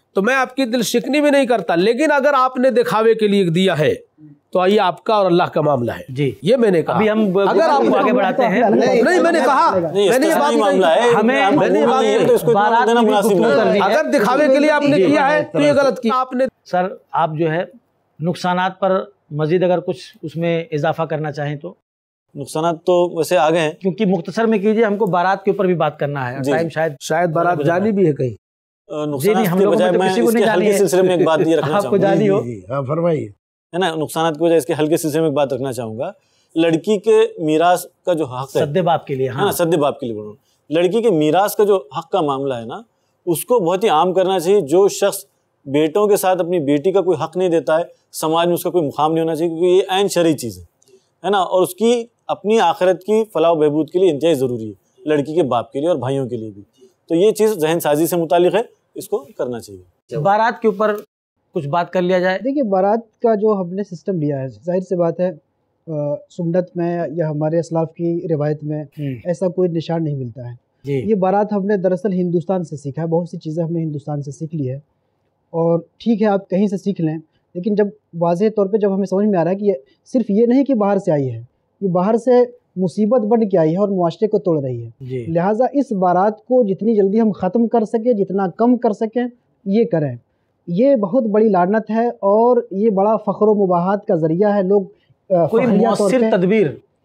तो मैं आपकी दिल शिकनी भी नहीं करता, लेकिन अगर आपने दिखावे के लिए दिया है तो ये आपका और अल्लाह का मामला है जी। ये मैंने कहा। अभी हम अगर आप आगे बढ़ाते हैं, नहीं, नहीं मैंने कहा, मैंने ये बात मामला है, हमें मैंने बारात देना मुनासिब नहीं। अगर दिखावे के लिए आपने किया है तो ये गलत किया आपने। सर आप जो है नुकसानात पर मजीद अगर कुछ उसमें इजाफा करना चाहें तो। नुकसानात तो वैसे आ गए हैं, क्योंकि मुख्तसर में कीजिए, हमको बारात के ऊपर भी बात करना है, टाइम शायद शायद बारात जानी भी है कहीं। नुकसानात के बजाय मैं इसके हल्के सिलसिले में एक बात ये रखना आपको जानी हो, हाँ फरमाइए, है ना, नुकसानात की वजह इसके हल्के सिलसिले में एक बात रखना चाहूंगा। लड़की के मीरास का जो हक है, सद्दे बाप के लिए, हाँ सद्दे बाप के लिए बोल रहा हूँ, लड़की के मीरास का जो हक का मामला है ना, उसको बहुत ही आम करना चाहिए। जो शख्स बेटों के साथ अपनी बेटी का कोई हक नहीं देता है, समाज में उसका कोई मुकाम नहीं होना चाहिए, क्योंकि ये ऐन शरई चीज़ है, है ना, और उसकी अपनी आखिरत की फलाह बहबूद के लिए इंतहाई ज़रूरी है, लड़की के बाप के लिए और भाइयों के लिए भी। तो ये चीज़ जहन साजी से मुतालिक है, इसको करना चाहिए। बारात के ऊपर कुछ बात कर लिया जाए। देखिए बारात का जो हमने सिस्टम लिया है, जाहिर सी बात है सुन्नत में या हमारे असलाफ की रिवायत में ऐसा कोई निशान नहीं मिलता है जी। ये बारात हमने दरअसल हिंदुस्तान से सीखा है, बहुत सी चीज़ें हमने हिंदुस्तान से सीख ली है, और ठीक है आप कहीं से सीख लें, लेकिन जब वाज़ेह तौर पे जब हमें समझ में आ रहा है कि ये सिर्फ ये नहीं कि बाहर से आई है, ये बाहर से मुसीबत बन के आई है और मुआशरे को तोड़ रही है, लिहाजा इस बारात को जितनी जल्दी हम ख़त्म कर सकें, जितना कम कर सकें ये करें। ये बहुत बड़ी लानत है और ये बड़ा फ़ख्र व मुबाहत का ज़रिया है। लोग कोई मौसिर तदबीर,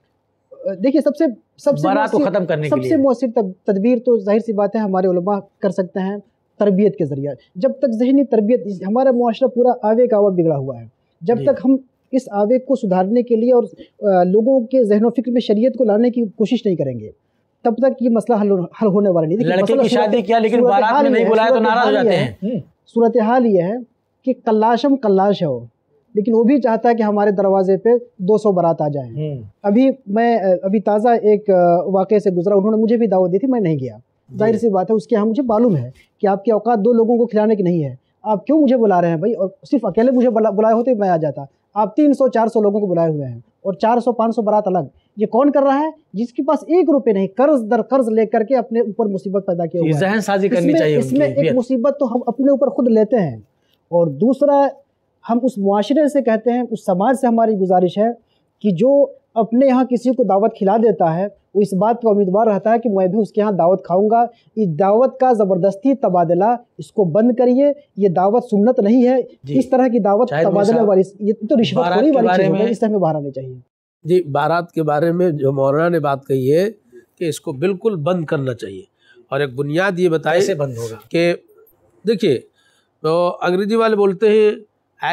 देखिए सबसे सबसे बारात को ख़त्म करने के लिए सबसे मौसिर तदबीर तो जाहिर सी बात है हमारे उलमा कर सकते हैं, तरबियत के ज़रिए। जब तक ज़हनी तरबियत, हमारा मुआशरा पूरा आवेग आवा बिगड़ा हुआ है, जब तक हम इस आवेग को सुधारने के लिए और लोगों के जहन फ़िक्र में शरीयत को लाने की कोशिश नहीं करेंगे, तब तक ये मसला हल हल होने वाला नहीं। लड़के की शादी किया लेकिन बारात में नहीं बुलाया तो नाराज़ हो जाते हैं। सूरत हाल ये है कि कल्लाशम कल्लाश है वो, लेकिन वो भी चाहता है कि हमारे दरवाजे पे दो सौ बारात आ जाएं। अभी मैं अभी ताज़ा एक वाक़े से गुजरा, उन्होंने मुझे भी दावत दी थी, मैं नहीं गया। जाहिर सी बात है उसके यहाँ मुझे मालूम है कि आपकी औकात दो लोगों को खिलाने की नहीं है, आप क्यों मुझे बुला रहे हैं भाई, और सिर्फ अकेले मुझे बुलाए होते मैं आ जाता। आप तीन सौ चार सौ लोगों को बुलाए हुए हैं और चार सौ पाँच सौ बारात अलग। ये कौन कर रहा है? जिसके पास एक रुपए नहीं, कर्ज दर कर्ज लेकर के अपने ऊपर मुसीबत पैदा किया हुआ है। ज़हन साजी करनी चाहिए। इसमें एक मुसीबत तो हम अपने ऊपर खुद लेते हैं, और दूसरा हम उस मुआशरे से कहते हैं, उस समाज से हमारी गुजारिश है कि जो अपने यहाँ किसी को दावत खिला देता है वो इस बात का उम्मीदवार रहता है कि मैं भी उसके यहाँ दावत खाऊंगा। इस दावत का ज़बरदस्ती तबादला इसको बंद करिए, ये दावत सुन्नत नहीं है। इस तरह की दावत तबादला वाली, ये तो रिश्वतखोरी वाली चीज़ है, इससे हमें बाहर आनी चाहिए। जी बारात के बारे में जो मौलाना ने बात कही है कि इसको बिल्कुल बंद करना चाहिए, और एक बुनियाद ये बताइए कैसे बंद होगा कि देखिए तो अंग्रेजी वाले बोलते हैं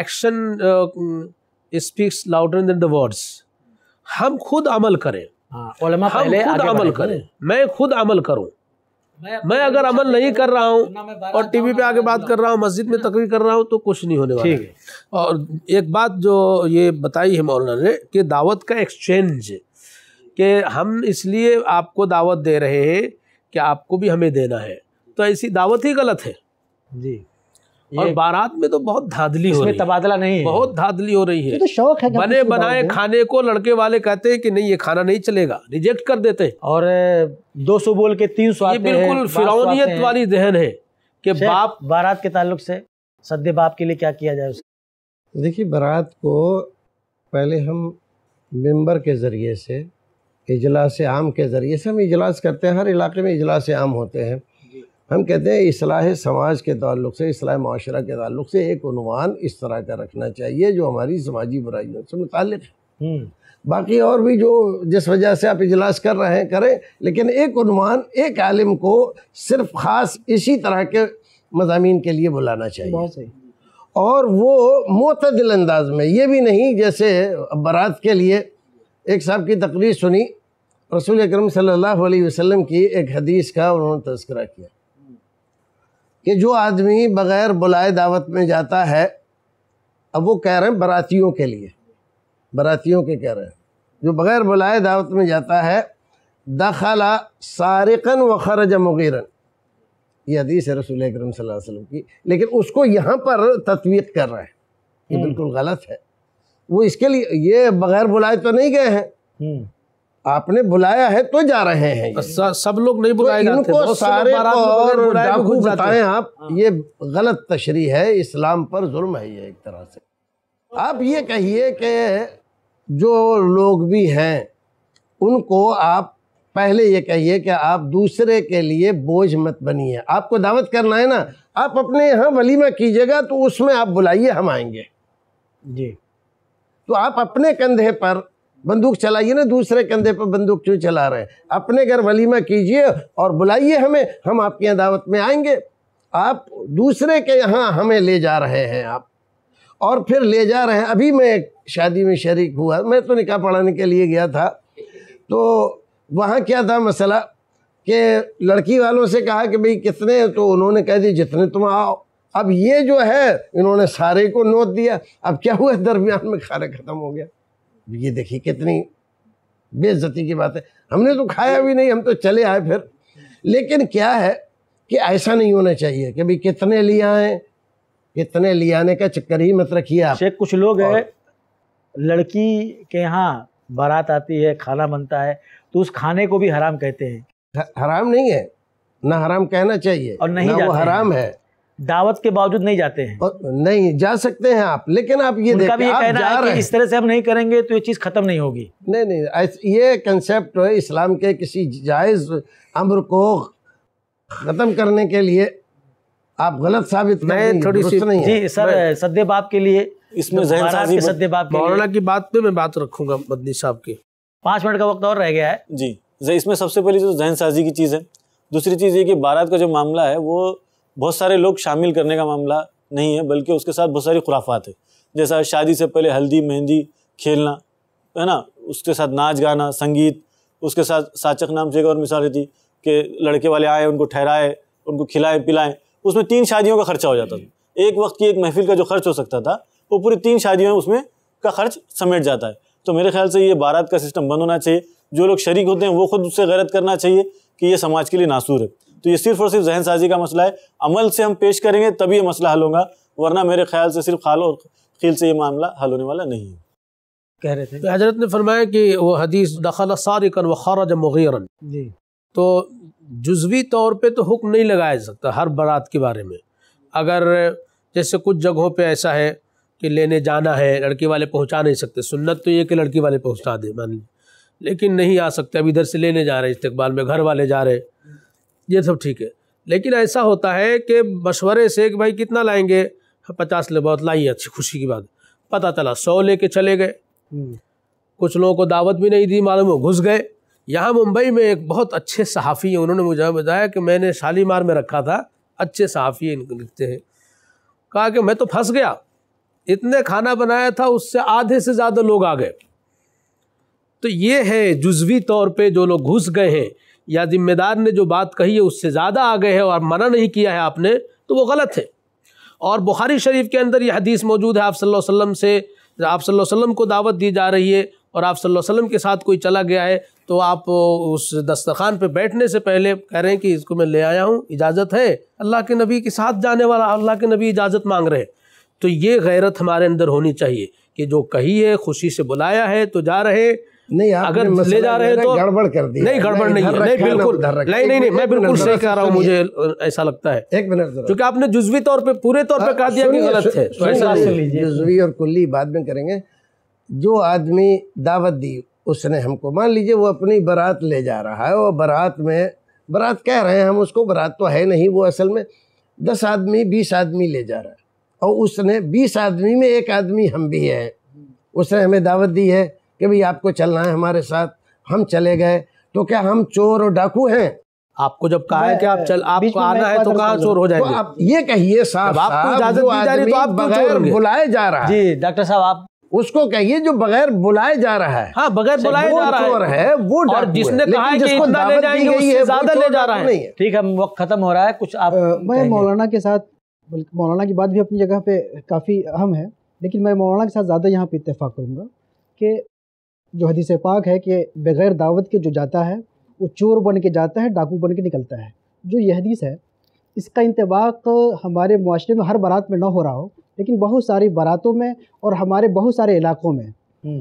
action speaks louder than the words. हम खुद अमल करें, हाँ, हम खुद अमल करें, मैं खुद अमल करूं। मैं, मैं अगर अमल नहीं कर रहा हूं और टीवी पे आके बात कर रहा हूं, मस्जिद में तकरीर कर रहा हूं, तो कुछ नहीं होने वाला है। और एक बात जो ये बताई है मौलाना ने कि दावत का एक्सचेंज, कि हम इसलिए आपको दावत दे रहे हैं कि आपको भी हमें देना है, तो ऐसी दावत ही गलत है जी। और बारात में तो बहुत धांधली हो रही है, तबादला नहीं है, बहुत धांधली हो रही है। तो शौक है बने बनाए खाने को लड़के वाले कहते हैं कि नहीं ये खाना नहीं चलेगा, रिजेक्ट कर देते हैं, और दो सौ बोल के तीन सौ। ये बिल्कुल फिरौनियत वाली जहन है कि बाप। बारात के ताल्लुक से सद्दे बाप के लिए क्या किया जाए? देखिए बारात को पहले हम मेंबर के ज़रिए से, इजलास आम के ज़रिए से हम इजलास करते हैं, हर इलाके में इजलास आम होते हैं। हम कहते हैं इस्लाह समाज के ताल्लुक से, इस्लाह माशरा के ताल्लुक से एक उन्वान इस तरह का रखना चाहिए जो हमारी समाजी बुराइयों से मुताल्लिक़ है। बाकी और भी जो जिस वजह से आप इजलास कर रहे हैं करें, लेकिन एक उन्वान एक आलिम को सिर्फ ख़ास इसी तरह के मज़ामीन के लिए बुलाना चाहिए, और वो मुतदिल अंदाज में, ये भी नहीं जैसे बारात के लिए एक साहब की तकरीर सुनी, रसूल अकरम सल्लल्लाहु अलैहि वसल्लम की एक हदीस का उन्होंने तज़किरा किया कि जो आदमी बग़ैर बुलाए दावत में जाता है, अब वो कह रहे हैं बारातियों के लिए, बारातियों के कह रहे हैं, जो बग़ैर बुलाए दावत में जाता है, दखला सारिक़न व खरज मुग़ीरन, ये हदीस है रसूल अकरम सल्लल्लाहु अलैहि वसल्लम की, लेकिन उसको यहाँ पर तत्वीक़ कर रहे हैं, ये बिल्कुल गलत है। वो इसके लिए, ये बग़ैर बुलाए तो नहीं गए हैं, आपने बुलाया है तो जा रहे हैं। स- सब लोग नहीं बुलाए तो जाते, इनको सारे को और डाकू जाते बताएं आप, ये गलत तशरी है, इस्लाम पर जुल्म है ये एक तरह से। आप ये कहिए कि जो लोग भी हैं उनको आप पहले ये कहिए कि आप दूसरे के लिए बोझ मत बनिए। आपको दावत करना है ना, आप अपने यहाँ वलीमा कीजिएगा तो उसमें आप बुलाइए, हम आएंगे जी। तो आप अपने कंधे पर बंदूक चलाइए ना, दूसरे कंधे पर बंदूक क्यों चला रहे हैं? अपने घर वलीमा कीजिए और बुलाइए हमें, हम आपके यहाँ दावत में आएंगे। आप दूसरे के यहाँ हमें ले जा रहे हैं आप, और फिर ले जा रहे हैं। अभी मैं एक शादी में शरीक हुआ, मैं तो निकाह पढ़ाने के लिए गया था, तो वहाँ क्या था मसला कि लड़की वालों से कहा कि भाई कितने, तो उन्होंने कह दिया जितने तुम आओ। अब ये जो है इन्होंने सारे को नोट दिया। अब क्या हुआ, दरमियान में खाना ख़त्म हो गया। ये देखिए कितनी बेइज्जती की बात है। हमने तो खाया भी नहीं, हम तो चले आए फिर। लेकिन क्या है कि ऐसा नहीं होना चाहिए कि भाई कितने ले आए, कितने ले आने का चक्कर ही मत रखिए आप। शेख, कुछ लोग है लड़की के यहाँ बारात आती है, खाना बनता है, तो उस खाने को भी हराम कहते हैं। हराम नहीं है ना, हराम कहना चाहिए और नहीं ना, जाते वो हराम हैं। है। दावत के बावजूद नहीं जाते हैं। और नहीं जा सकते हैं आप, लेकिन आप ये उनका भी देखिए ये आप कहना जा है रहे कि हैं। इस तरह से हम नहीं करेंगे तो ये चीज़ खत्म नहीं होगी। नहीं नहीं, ऐस- ये कंसेप्ट है इस्लाम के किसी जायज़ अम्र को ख़त्म करने के लिए आप गलत साबित कर मैं देंगे, थोड़ी दुरुस्त सी- नहीं है। जी सर, सद्दे बाप के लिए इसमें जो जहन बारात साजी के सद्दे बाप के मौलाना लिए की बात पे मैं बात रखूंगा मदनी साहब की। पाँच मिनट का वक्त और रह गया है। जी, ज- इसमें सबसे पहली तो जहन साजी की चीज़ है। दूसरी चीज़ ये कि बारात का जो मामला है वो बहुत सारे लोग शामिल करने का मामला नहीं है, बल्कि उसके साथ बहुत सारी खुराफात है। जैसा शादी से पहले हल्दी मेहंदी खेलना है ना, उसके साथ नाच गाना संगीत, उसके साथ साचक नाम से एक और मिसाल थी कि लड़के वाले आए, उनको ठहराए, उनको खिलाएं पिलाएं। उसमें तीन शादियों का खर्चा हो जाता था। एक वक्त की एक महफिल का जो खर्च हो सकता था वो पूरी तीन शादियों में उसमें का खर्च समेट जाता है। तो मेरे ख्याल से ये बारात का सिस्टम बंद होना चाहिए। जो लोग शरीक होते हैं वो खुद उससे गैरत करना चाहिए कि ये समाज के लिए नासूर है। तो ये सिर्फ और सिर्फ जहन साजी का मसला है। अमल से हम पेश करेंगे तभी ये मसला हल होगा, वरना मेरे ख्याल से सिर्फ खाल और खील से ये मामला हल होने वाला नहीं है। कह रहे थे तो हजरत ने फरमाया कि वो हदीस दखल सारिकन व खरज मुगीरन, जी। तो जुज़वी तौर पे तो हुक्म नहीं लगाया जा सकता हर बारात के बारे में। अगर जैसे कुछ जगहों पे ऐसा है कि लेने जाना है, लड़की वाले पहुंचा नहीं सकते, सुन्नत तो ये कि लड़की वाले पहुंचा दे मान ली, लेकिन नहीं आ सकते, अब इधर से लेने जा रहे हैं, इस्तकबाल में घर वाले जा रहे, ये सब ठीक है। लेकिन ऐसा होता है कि मशवरे से कि भाई कितना लाएंगे, पचास ले बहुत लाइए, अच्छी खुशी की बात। पता चला सौ लेके चले गए, कुछ लोगों को दावत भी नहीं दी, मालूम हो घुस गए। यहाँ मुंबई में एक बहुत अच्छे सहाफ़ी हैं, उन्होंने मुझे बताया कि मैंने शालीमार में रखा था, अच्छे सहाफ़ी इनको लिखते हैं, कहा कि मैं तो फंस गया, इतने खाना बनाया था उससे आधे से ज़्यादा लोग आ गए। तो ये है जुज़वी तौर पे जो लोग घुस गए हैं या ज़िम्मेदार ने जो बात कही है उससे ज़्यादा आ गए हैं और मना नहीं किया है आपने, तो वो गलत है। और बुखारी शरीफ के अंदर ये हदीस मौजूद है, आप सल्लल्लाहु अलैहि वसल्लम से, आप सल्लल्लाहु अलैहि वसल्लम को दावत दी जा रही है और आप सल्लल्लाहु अलैहि वसल्लम के साथ कोई चला गया है, तो आप उस दस्तरखान पे बैठने से पहले कह रहे हैं कि इसको मैं ले आया हूँ, इजाज़त है, अल्लाह के नबी के साथ जाने वाला, अल्लाह के नबी इजाज़त मांग रहे हैं। तो ये गैरत हमारे अंदर होनी चाहिए कि जो कही है, खुशी से बुलाया है तो जा रहे, नहीं अगर ले जा रहे हैं तो गड़बड़ कर दी, नहीं गड़बड़ नहीं है, नहीं बिल्कुल नहीं नहीं नहीं मैं बिल्कुल सही कह रहा हूँ, मुझे ऐसा लगता है। एक मिनट, क्योंकि आपने जुज़वी तौर पे पूरे तौर पे कह दिया कि गलत है, तो ऐसा नहीं है। जुज़वी और कुल्ली बाद में करेंगे। जो आदमी दावत दी उसने हमको, मान लीजिए वो अपनी बारात ले जा रहा है और बारात में, बारात कह रहे हैं हम उसको, बारात तो है नहीं, वो असल में दस आदमी बीस आदमी ले जा रहा है और उसने बीस आदमी में एक आदमी हम भी है, उसने हमें दावत दी है कि भाई आपको चलना है हमारे साथ, हम चले गए, तो क्या हम चोर और डाकू हैं? आपको जब कहा है कि आप चल आपको आना है तो कहाँ चोर हो तो जाएंगे? आप ये कहिए साफ जब आपको साफ, इजाजत जो दी जा रही तो आदमी आप क्यों चोर बगैर होंगे? बुलाए जा रहा है, जी डॉक्टर साहब आप उसको कहिए जो बगैर बुलाए जा रहा है, हाँ बगैर बुलाए वो जा रहा चोर है, है, वो और डाकू है। जिसने लेकिन कहा है कि जिसको इतना ले दावत दी जाएंगे गई उससे है, वो ज्यादा चोर ले जा डाकू रहा है। नहीं है। ठीक है, वक्त खत्म हो रहा है, कुछ आप अ, मैं कहेंगे? मौलाना के साथ, बल्कि मौलाना की बात भी अपनी जगह पे काफ़ी अहम है, लेकिन मैं मौलाना के साथ ज़्यादा यहाँ पे इत्तेफाक करूँगा कि जो हदीस पाक है कि बग़ैर दावत के जो जाता है वो चोर बन के जाता है, डाकू बन के निकलता है। जो ये हदीस है इसका इंतबाक हमारे मुआशरे में हर बारात में ना हो रहा हो, लेकिन बहुत सारी बारातों में और हमारे बहुत सारे इलाक़ों में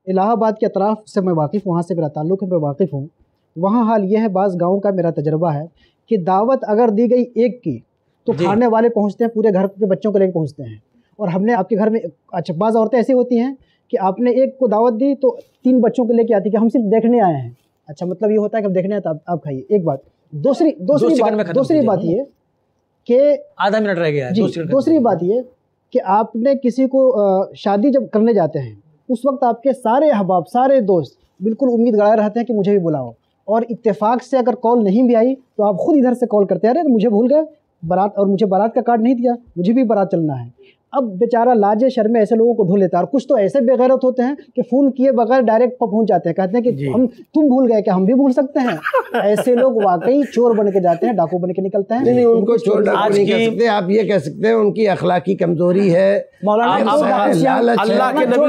इलाहाबाद के अतराफ़ से मैं वाकिफ़, वहाँ से मेरा ताल्लुक़ है, मैं वाकिफ़ हूँ। वहाँ हाल ये है, बाज़ गाँव का मेरा तजर्बा है कि दावत अगर दी गई एक की तो खाने वाले पहुँचते हैं, पूरे घर के बच्चों को लेकर पहुँचते हैं। और हमने आपके घर में, अच्छा बाज़ औरतें ऐसी होती हैं कि आपने एक को दावत दी तो तीन बच्चों को लेके आती कि हम सिर्फ देखने आए हैं। अच्छा, मतलब ये होता है कि हम देखने आए तो आप, आप खाइए, एक बात। दूसरी दूसरी बात दूसरी बात ये कि आधा मिनट रह गया है। जी, दूसरी बात ये कि आपने किसी को शादी जब करने जाते हैं उस वक्त आपके सारे अहबाब, सारे दोस्त बिल्कुल उम्मीद गड़ाए रहते हैं कि मुझे भी बुलाओ, और इत्तेफाक से अगर कॉल नहीं भी आई तो आप खुद इधर से कॉल करते हैं, अरे मुझे भूल गए बारात, और मुझे बारात का कार्ड नहीं दिया, मुझे भी बारात चलना है। अब बेचारा लाजे शर्मे ऐसे लोगों को ढूंढ लेता है, और कुछ तो ऐसे बेगैरत होते हैं कि फ़ोन किए बगैर डायरेक्ट पहुंच जाते हैं, कहते हैं कि हम तुम भूल गए क्या, हम भी भूल सकते हैं। ऐसे लोग वाकई चोर बन के जाते हैं, डाकू बन के निकलते हैं। नहीं नहीं, उनको चोर डाकू नहीं कह सकते, आप ये कह सकते हैं उनकी अखलाकी कमजोरी है, मौलाना अल्लाह के नबी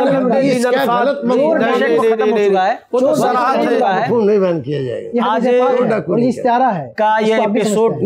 नहीं बंद किया जाएगा। आज इस्तारा है का ये एपिसोड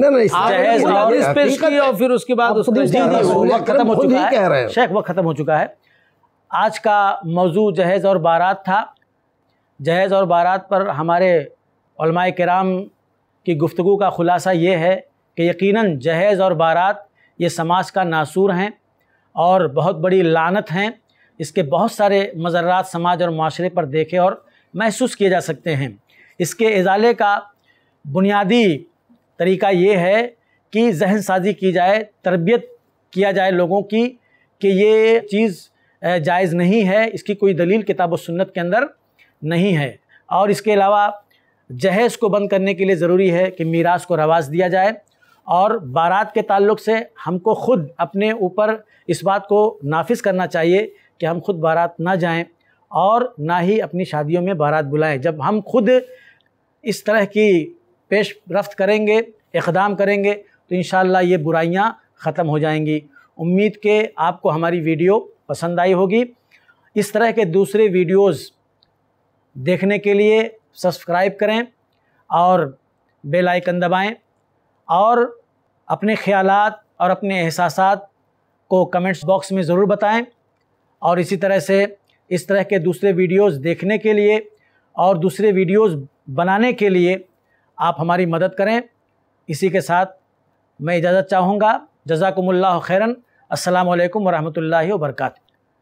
और फिर उसके बाद खत्म हो चुका है शेख, वक्त खत्म हो चुका है। आज का मौजू जहेज़ और बारात था। जहेज़ और बारात पर हमारे उलमाए किराम की गुफ्तगू का ख़ुलासा ये है कि यकीनन जहेज़ और बारात ये समाज का नासूर हैं और बहुत बड़ी लानत हैं। इसके बहुत सारे मज़र्रात समाज और माशरे पर देखे और महसूस किए जा सकते हैं। इसके इज़ाले का बुनियादी तरीका ये है कि जहन साजी की जाए, तरबियत किया जाए लोगों की कि ये चीज़ जायज़ नहीं है, इसकी कोई दलील किताब और सुन्नत के अंदर नहीं है। और इसके अलावा जहेज़ को बंद करने के लिए ज़रूरी है कि मीरास को रवाज दिया जाए। और बारात के ताल्लुक़ से हमको ख़ुद अपने ऊपर इस बात को नाफिज करना चाहिए कि हम खुद बारात ना जाएं और ना ही अपनी शादियों में बारात बुलाएं। जब हम खुद इस तरह की पेश रफ्त करेंगे, इक़दाम करेंगे, तो इंशाअल्लाह ये बुराइयां ख़त्म हो जाएंगी। उम्मीद के आपको हमारी वीडियो पसंद आई होगी। इस तरह के दूसरे वीडियोज़ देखने के लिए सब्सक्राइब करें और बेल आइकन दबाएं, और अपने ख़यालात और अपने एहसासात को कमेंट्स बॉक्स में ज़रूर बताएं। और इसी तरह से इस तरह के दूसरे वीडियोज़ देखने के लिए और दूसरे वीडियोज़ बनाने के लिए आप हमारी मदद करें। इसी के साथ मैं इजाज़त चाहूँगा। जज़ाकुमुल्लाह खैरन। अस्सलामु अलैकुम वरहमतुल्लाहि वबरकातुहू।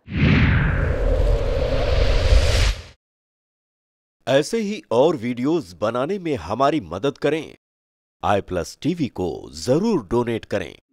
ऐसे ही और वीडियोस बनाने में हमारी मदद करें। आई प्लस टीवी को जरूर डोनेट करें।